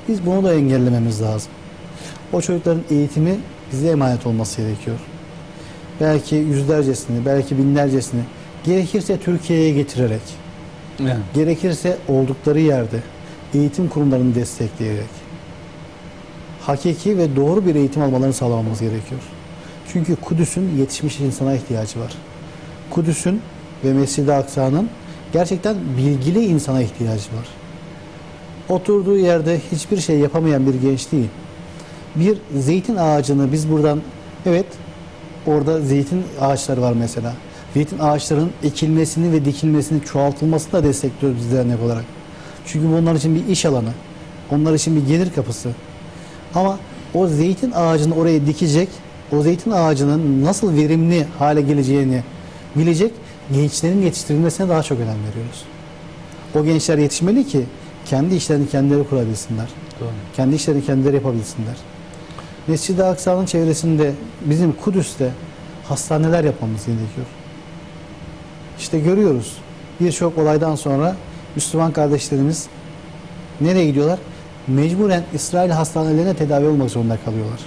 Biz bunu da engellememiz lazım. O çocukların eğitimi bize emanet olması gerekiyor. Belki yüzlercesini, belki binlercesini, gerekirse Türkiye'ye getirerek, Yani. gerekirse oldukları yerde eğitim kurumlarını destekleyerek hakiki ve doğru bir eğitim almalarını sağlamamız gerekiyor. Çünkü Kudüs'ün yetişmiş insana ihtiyacı var. Kudüs'ün ve Mescid-i Aksa'nın gerçekten bilgili insana ihtiyacı var. Oturduğu yerde hiçbir şey yapamayan bir genç değil. Bir zeytin ağacını biz buradan, evet, orada zeytin ağaçları var mesela. Zeytin ağaçlarının ekilmesini ve dikilmesini, çoğaltılmasını da destekliyoruz biz dernek olarak. Çünkü bu onlar için bir iş alanı. Onlar için bir gelir kapısı. Ama o zeytin ağacını oraya dikecek, o zeytin ağacının nasıl verimli hale geleceğini bilecek gençlerin yetiştirilmesine daha çok önem veriyoruz. O gençler yetişmeli ki kendi işlerini kendileri kurabilsinler. Doğru. Kendi işlerini kendileri yapabilsinler. Mescid-i Aksa'nın çevresinde, bizim Kudüs'te hastaneler yapmamız gerekiyor. İşte görüyoruz. Birçok olaydan sonra Müslüman kardeşlerimiz nereye gidiyorlar? Mecburen İsrail hastanelerine tedavi olmak zorunda kalıyorlar.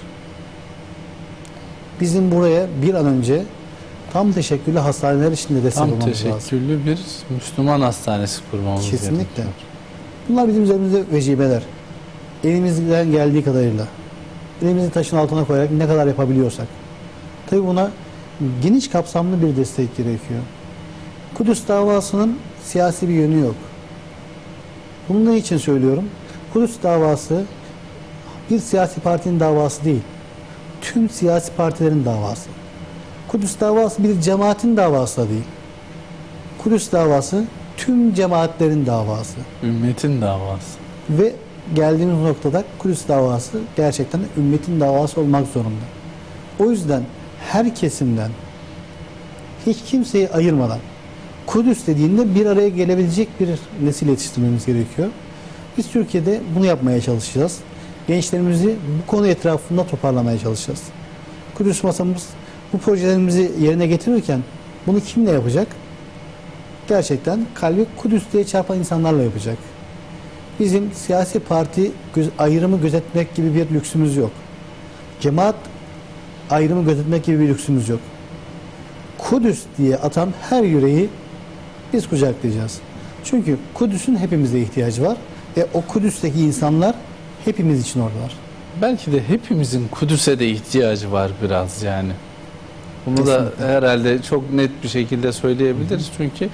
Bizim buraya bir an önce tam teşekküllü hastaneler için de destek Tam olmamız lazım. teşekküllü bir Müslüman hastanesi kurmamız Kesinlikle. gerekiyor. Bunlar bizim üzerimizde vecibeler. Elimizden geldiği kadarıyla, elimizi taşın altına koyarak ne kadar yapabiliyorsak. Tabii buna geniş kapsamlı bir destek gerekiyor. Kudüs davasının siyasi bir yönü yok. Bunu ne için söylüyorum? Kudüs davası bir siyasi partinin davası değil. Tüm siyasi partilerin davası. Kudüs davası bir cemaatin davası da değil. Kudüs davası tüm cemaatlerin davası. Ümmetin davası. Ve geldiğimiz noktada Kudüs davası gerçekten ümmetin davası olmak zorunda. O yüzden her kesimden hiç kimseyi ayırmadan Kudüs dediğinde bir araya gelebilecek bir nesil yetiştirmemiz gerekiyor. Biz Türkiye'de bunu yapmaya çalışacağız. Gençlerimizi bu konu etrafında toparlamaya çalışacağız. Kudüs masamız bu projelerimizi yerine getirirken bunu kimle yapacak? Gerçekten kalbi Kudüs diye çarpan insanlarla yapacak. Bizim siyasi parti ayrımı gözetmek gibi bir lüksümüz yok. Cemaat ayrımı gözetmek gibi bir lüksümüz yok. Kudüs diye atan her yüreği biz kucaklayacağız. Çünkü Kudüs'ün hepimize ihtiyacı var ve o Kudüs'teki insanlar hepimiz için oradalar. Belki de hepimizin Kudüs'e de ihtiyacı var biraz yani. Bunu da Kesinlikle. herhalde çok net bir şekilde söyleyebiliriz. Çünkü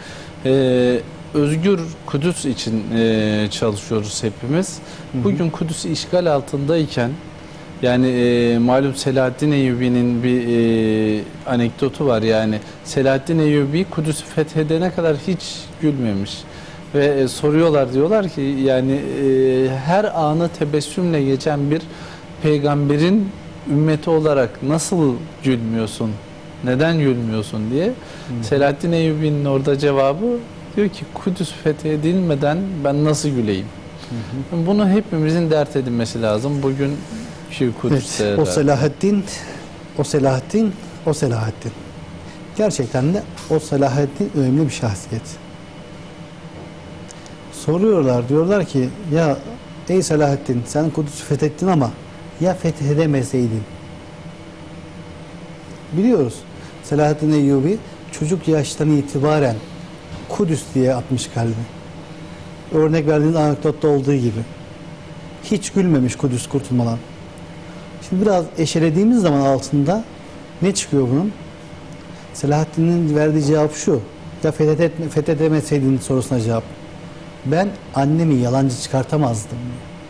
özgür Kudüs için çalışıyoruz hepimiz. Bugün Kudüs işgal altındayken, yani malum Selahaddin Eyyubi'nin bir anekdotu var. Yani Selahaddin Eyyubi Kudüs'ü fethedene kadar hiç gülmemiş. Ve soruyorlar, diyorlar ki yani her anı tebessümle geçen bir peygamberin ümmeti olarak nasıl gülmüyorsun? Neden gülmüyorsun diye. Selahaddin Eyyubi'nin orada cevabı diyor ki Kudüs fethedilmeden ben nasıl güleyim? Bunu hepimizin dert edinmesi lazım. Bugün Kudüs'te Evet, o Selahaddin. Gerçekten de o Selahaddin önemli bir şahsiyet. Soruyorlar, diyorlar ki ya ey Selahaddin sen Kudüs'ü fethettin ama ya fethedemeseydin? Biliyoruz Selahaddin Eyyubi çocuk yaştan itibaren Kudüs diye atmış kalbi. Örnek verdiğiniz anekdotta olduğu gibi. Hiç gülmemiş Kudüs kurtulmadan. Şimdi biraz eşelediğimiz zaman altında ne çıkıyor bunun? Selahaddin'in verdiği cevap şu. Ya fethedemeseydin sorusuna cevap. Ben annemi yalancı çıkartamazdım.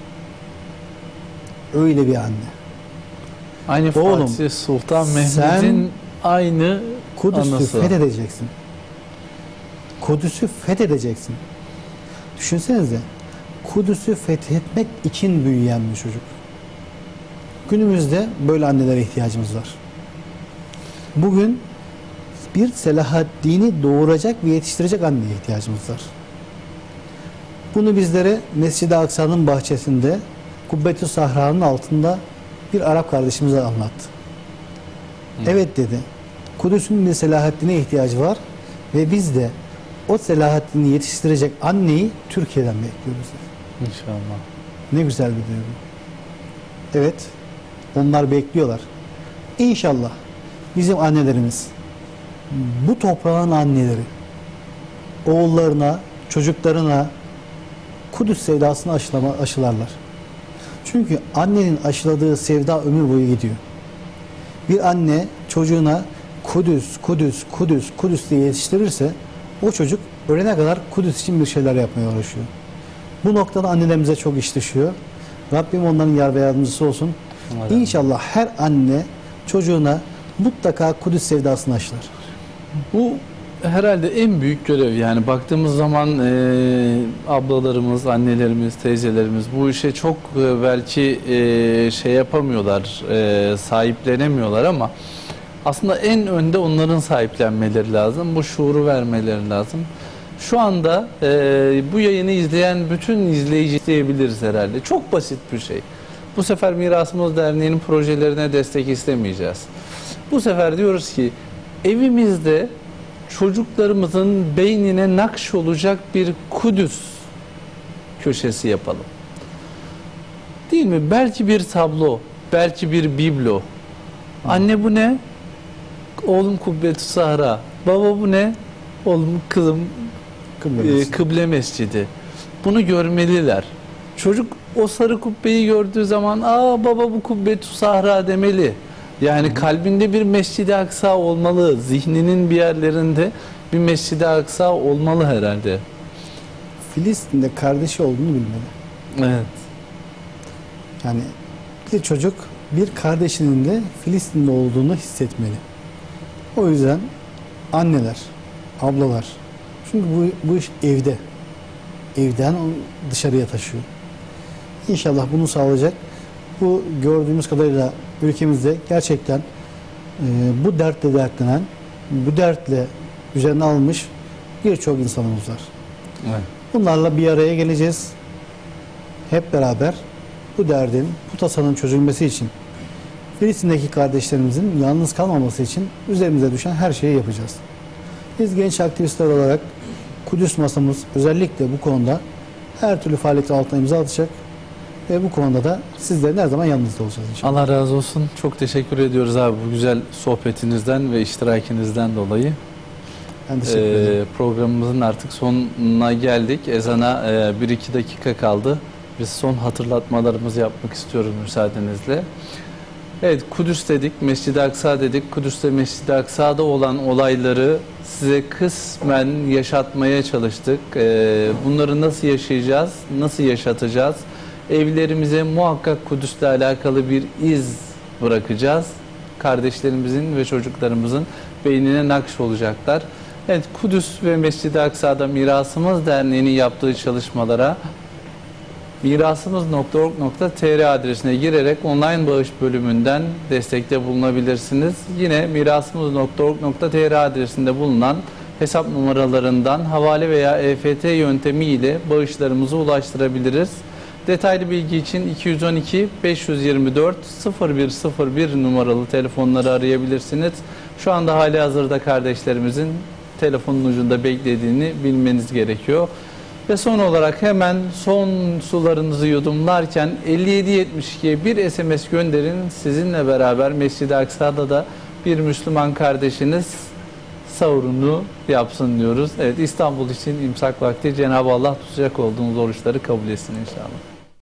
Öyle bir anne. aynı Oğlum, Fatih Sultan sen Mehmet'in aynı Kudüs'ü anısı. fethedeceksin. Kudüs'ü fethedeceksin. Düşünsenize. Kudüs'ü fethetmek için büyüyen bir çocuk. Günümüzde böyle annelere ihtiyacımız var. Bugün bir Selahaddin'i doğuracak ve yetiştirecek anneye ihtiyacımız var. Bunu bizlere Mescid-i Aksa'nın bahçesinde Kubbetü Sahra'nın altında bir Arap kardeşimiz anlattı. Evet dedi. Kudüs'ün bir Selahaddin'e ihtiyacı var ve biz de o Selahaddin'i yetiştirecek anneyi Türkiye'den bekliyoruz dedi. İnşallah. Ne güzel bir duygu. Evet, onlar bekliyorlar. İnşallah bizim annelerimiz, bu toprağın anneleri, oğullarına, çocuklarına Kudüs sevdasını aşılarlar. Çünkü annenin aşıladığı sevda ömür boyu gidiyor. Bir anne çocuğuna Kudüs, Kudüs, Kudüs, Kudüs diye yetiştirirse o çocuk ölene kadar Kudüs için bir şeyler yapmaya uğraşıyor. Bu noktada annelerimize çok iş düşüyor. Rabbim onların yar ve yardımcısı olsun. İnşallah her anne çocuğuna mutlaka Kudüs sevdasını aşılar. Bu herhalde en büyük görev. Yani baktığımız zaman ablalarımız, annelerimiz, teyzelerimiz bu işe çok belki şey yapamıyorlar, sahiplenemiyorlar ama aslında en önde onların sahiplenmeleri lazım. Bu şuuru vermeleri lazım. Şu anda bu yayını izleyen bütün izleyici izleyebiliriz herhalde. Çok basit bir şey. Bu sefer Mirasımız Derneği'nin projelerine destek istemeyeceğiz. Bu sefer diyoruz ki evimizde çocuklarımızın beynine nakş olacak bir Kudüs köşesi yapalım. Değil mi? Belki bir tablo, belki bir biblo. Anne bu ne? Oğlum Kubbetü Sahra. Baba bu ne? Oğlum kızım Kıble Mescidi. Bunu görmeliler. Çocuk o sarı kubbeyi gördüğü zaman aa baba bu Kubbetü Sahra demeli. Yani kalbinde bir Mescid-i Aksa olmalı. Zihninin bir yerlerinde bir Mescid-i Aksa olmalı herhalde. Filistin'de kardeşi olduğunu bilmeli. Evet. Yani bir çocuk bir kardeşinin de Filistin'de olduğunu hissetmeli. O yüzden anneler, ablalar, çünkü bu iş evde. Evden dışarıya taşıyor. İnşallah bunu sağlayacak. Bu gördüğümüz kadarıyla ülkemizde gerçekten bu dertle dertlenen, bu dertle üzerine almış birçok insanımız var. Evet. Bunlarla bir araya geleceğiz. Hep beraber bu derdin, bu tasanın çözülmesi için, Filistin'deki kardeşlerimizin yalnız kalmaması için üzerimize düşen her şeyi yapacağız. Biz genç aktivistler olarak Kudüs masamız özellikle bu konuda her türlü faaliyetin altına imza atacak ve bu konuda da sizlerin her zaman yanınızda olacağız inşallah. Allah razı olsun. Çok teşekkür ediyoruz abi bu güzel sohbetinizden ve iştirakinizden dolayı. Ben teşekkür ederim. Programımızın artık sonuna geldik. Ezana 1-2 dakika kaldı. Biz son hatırlatmalarımızı yapmak istiyoruz müsaadenizle. Evet, Kudüs dedik, Mescid-i Aksa dedik. Kudüs'te Mescid-i Aksa'da olan olayları size kısmen yaşatmaya çalıştık. Bunları nasıl yaşayacağız, nasıl yaşatacağız? Evlerimize muhakkak Kudüs'le alakalı bir iz bırakacağız. Kardeşlerimizin ve çocuklarımızın beynine nakş olacaklar. Evet, Kudüs ve Mescid-i Aksa'da Mirasımız Derneği'nin yaptığı çalışmalara mirasımız.org.tr adresine girerek online bağış bölümünden destekte bulunabilirsiniz. Yine mirasımız.org.tr adresinde bulunan hesap numaralarından havale veya EFT yöntemiyle bağışlarımızı ulaştırabiliriz. Detaylı bilgi için 212 524 0101 numaralı telefonları arayabilirsiniz. Şu anda hali hazırda kardeşlerimizin telefonun ucunda beklediğini bilmeniz gerekiyor. Ve son olarak hemen son sularınızı yudumlarken 5772'ye bir SMS gönderin. Sizinle beraber Mescid-i Aksa'da da bir Müslüman kardeşiniz sahurunu yapsın diyoruz. Evet, İstanbul için imsak vakti Cenab-ı Allah tutacak olduğunuz oruçları kabul etsin inşallah.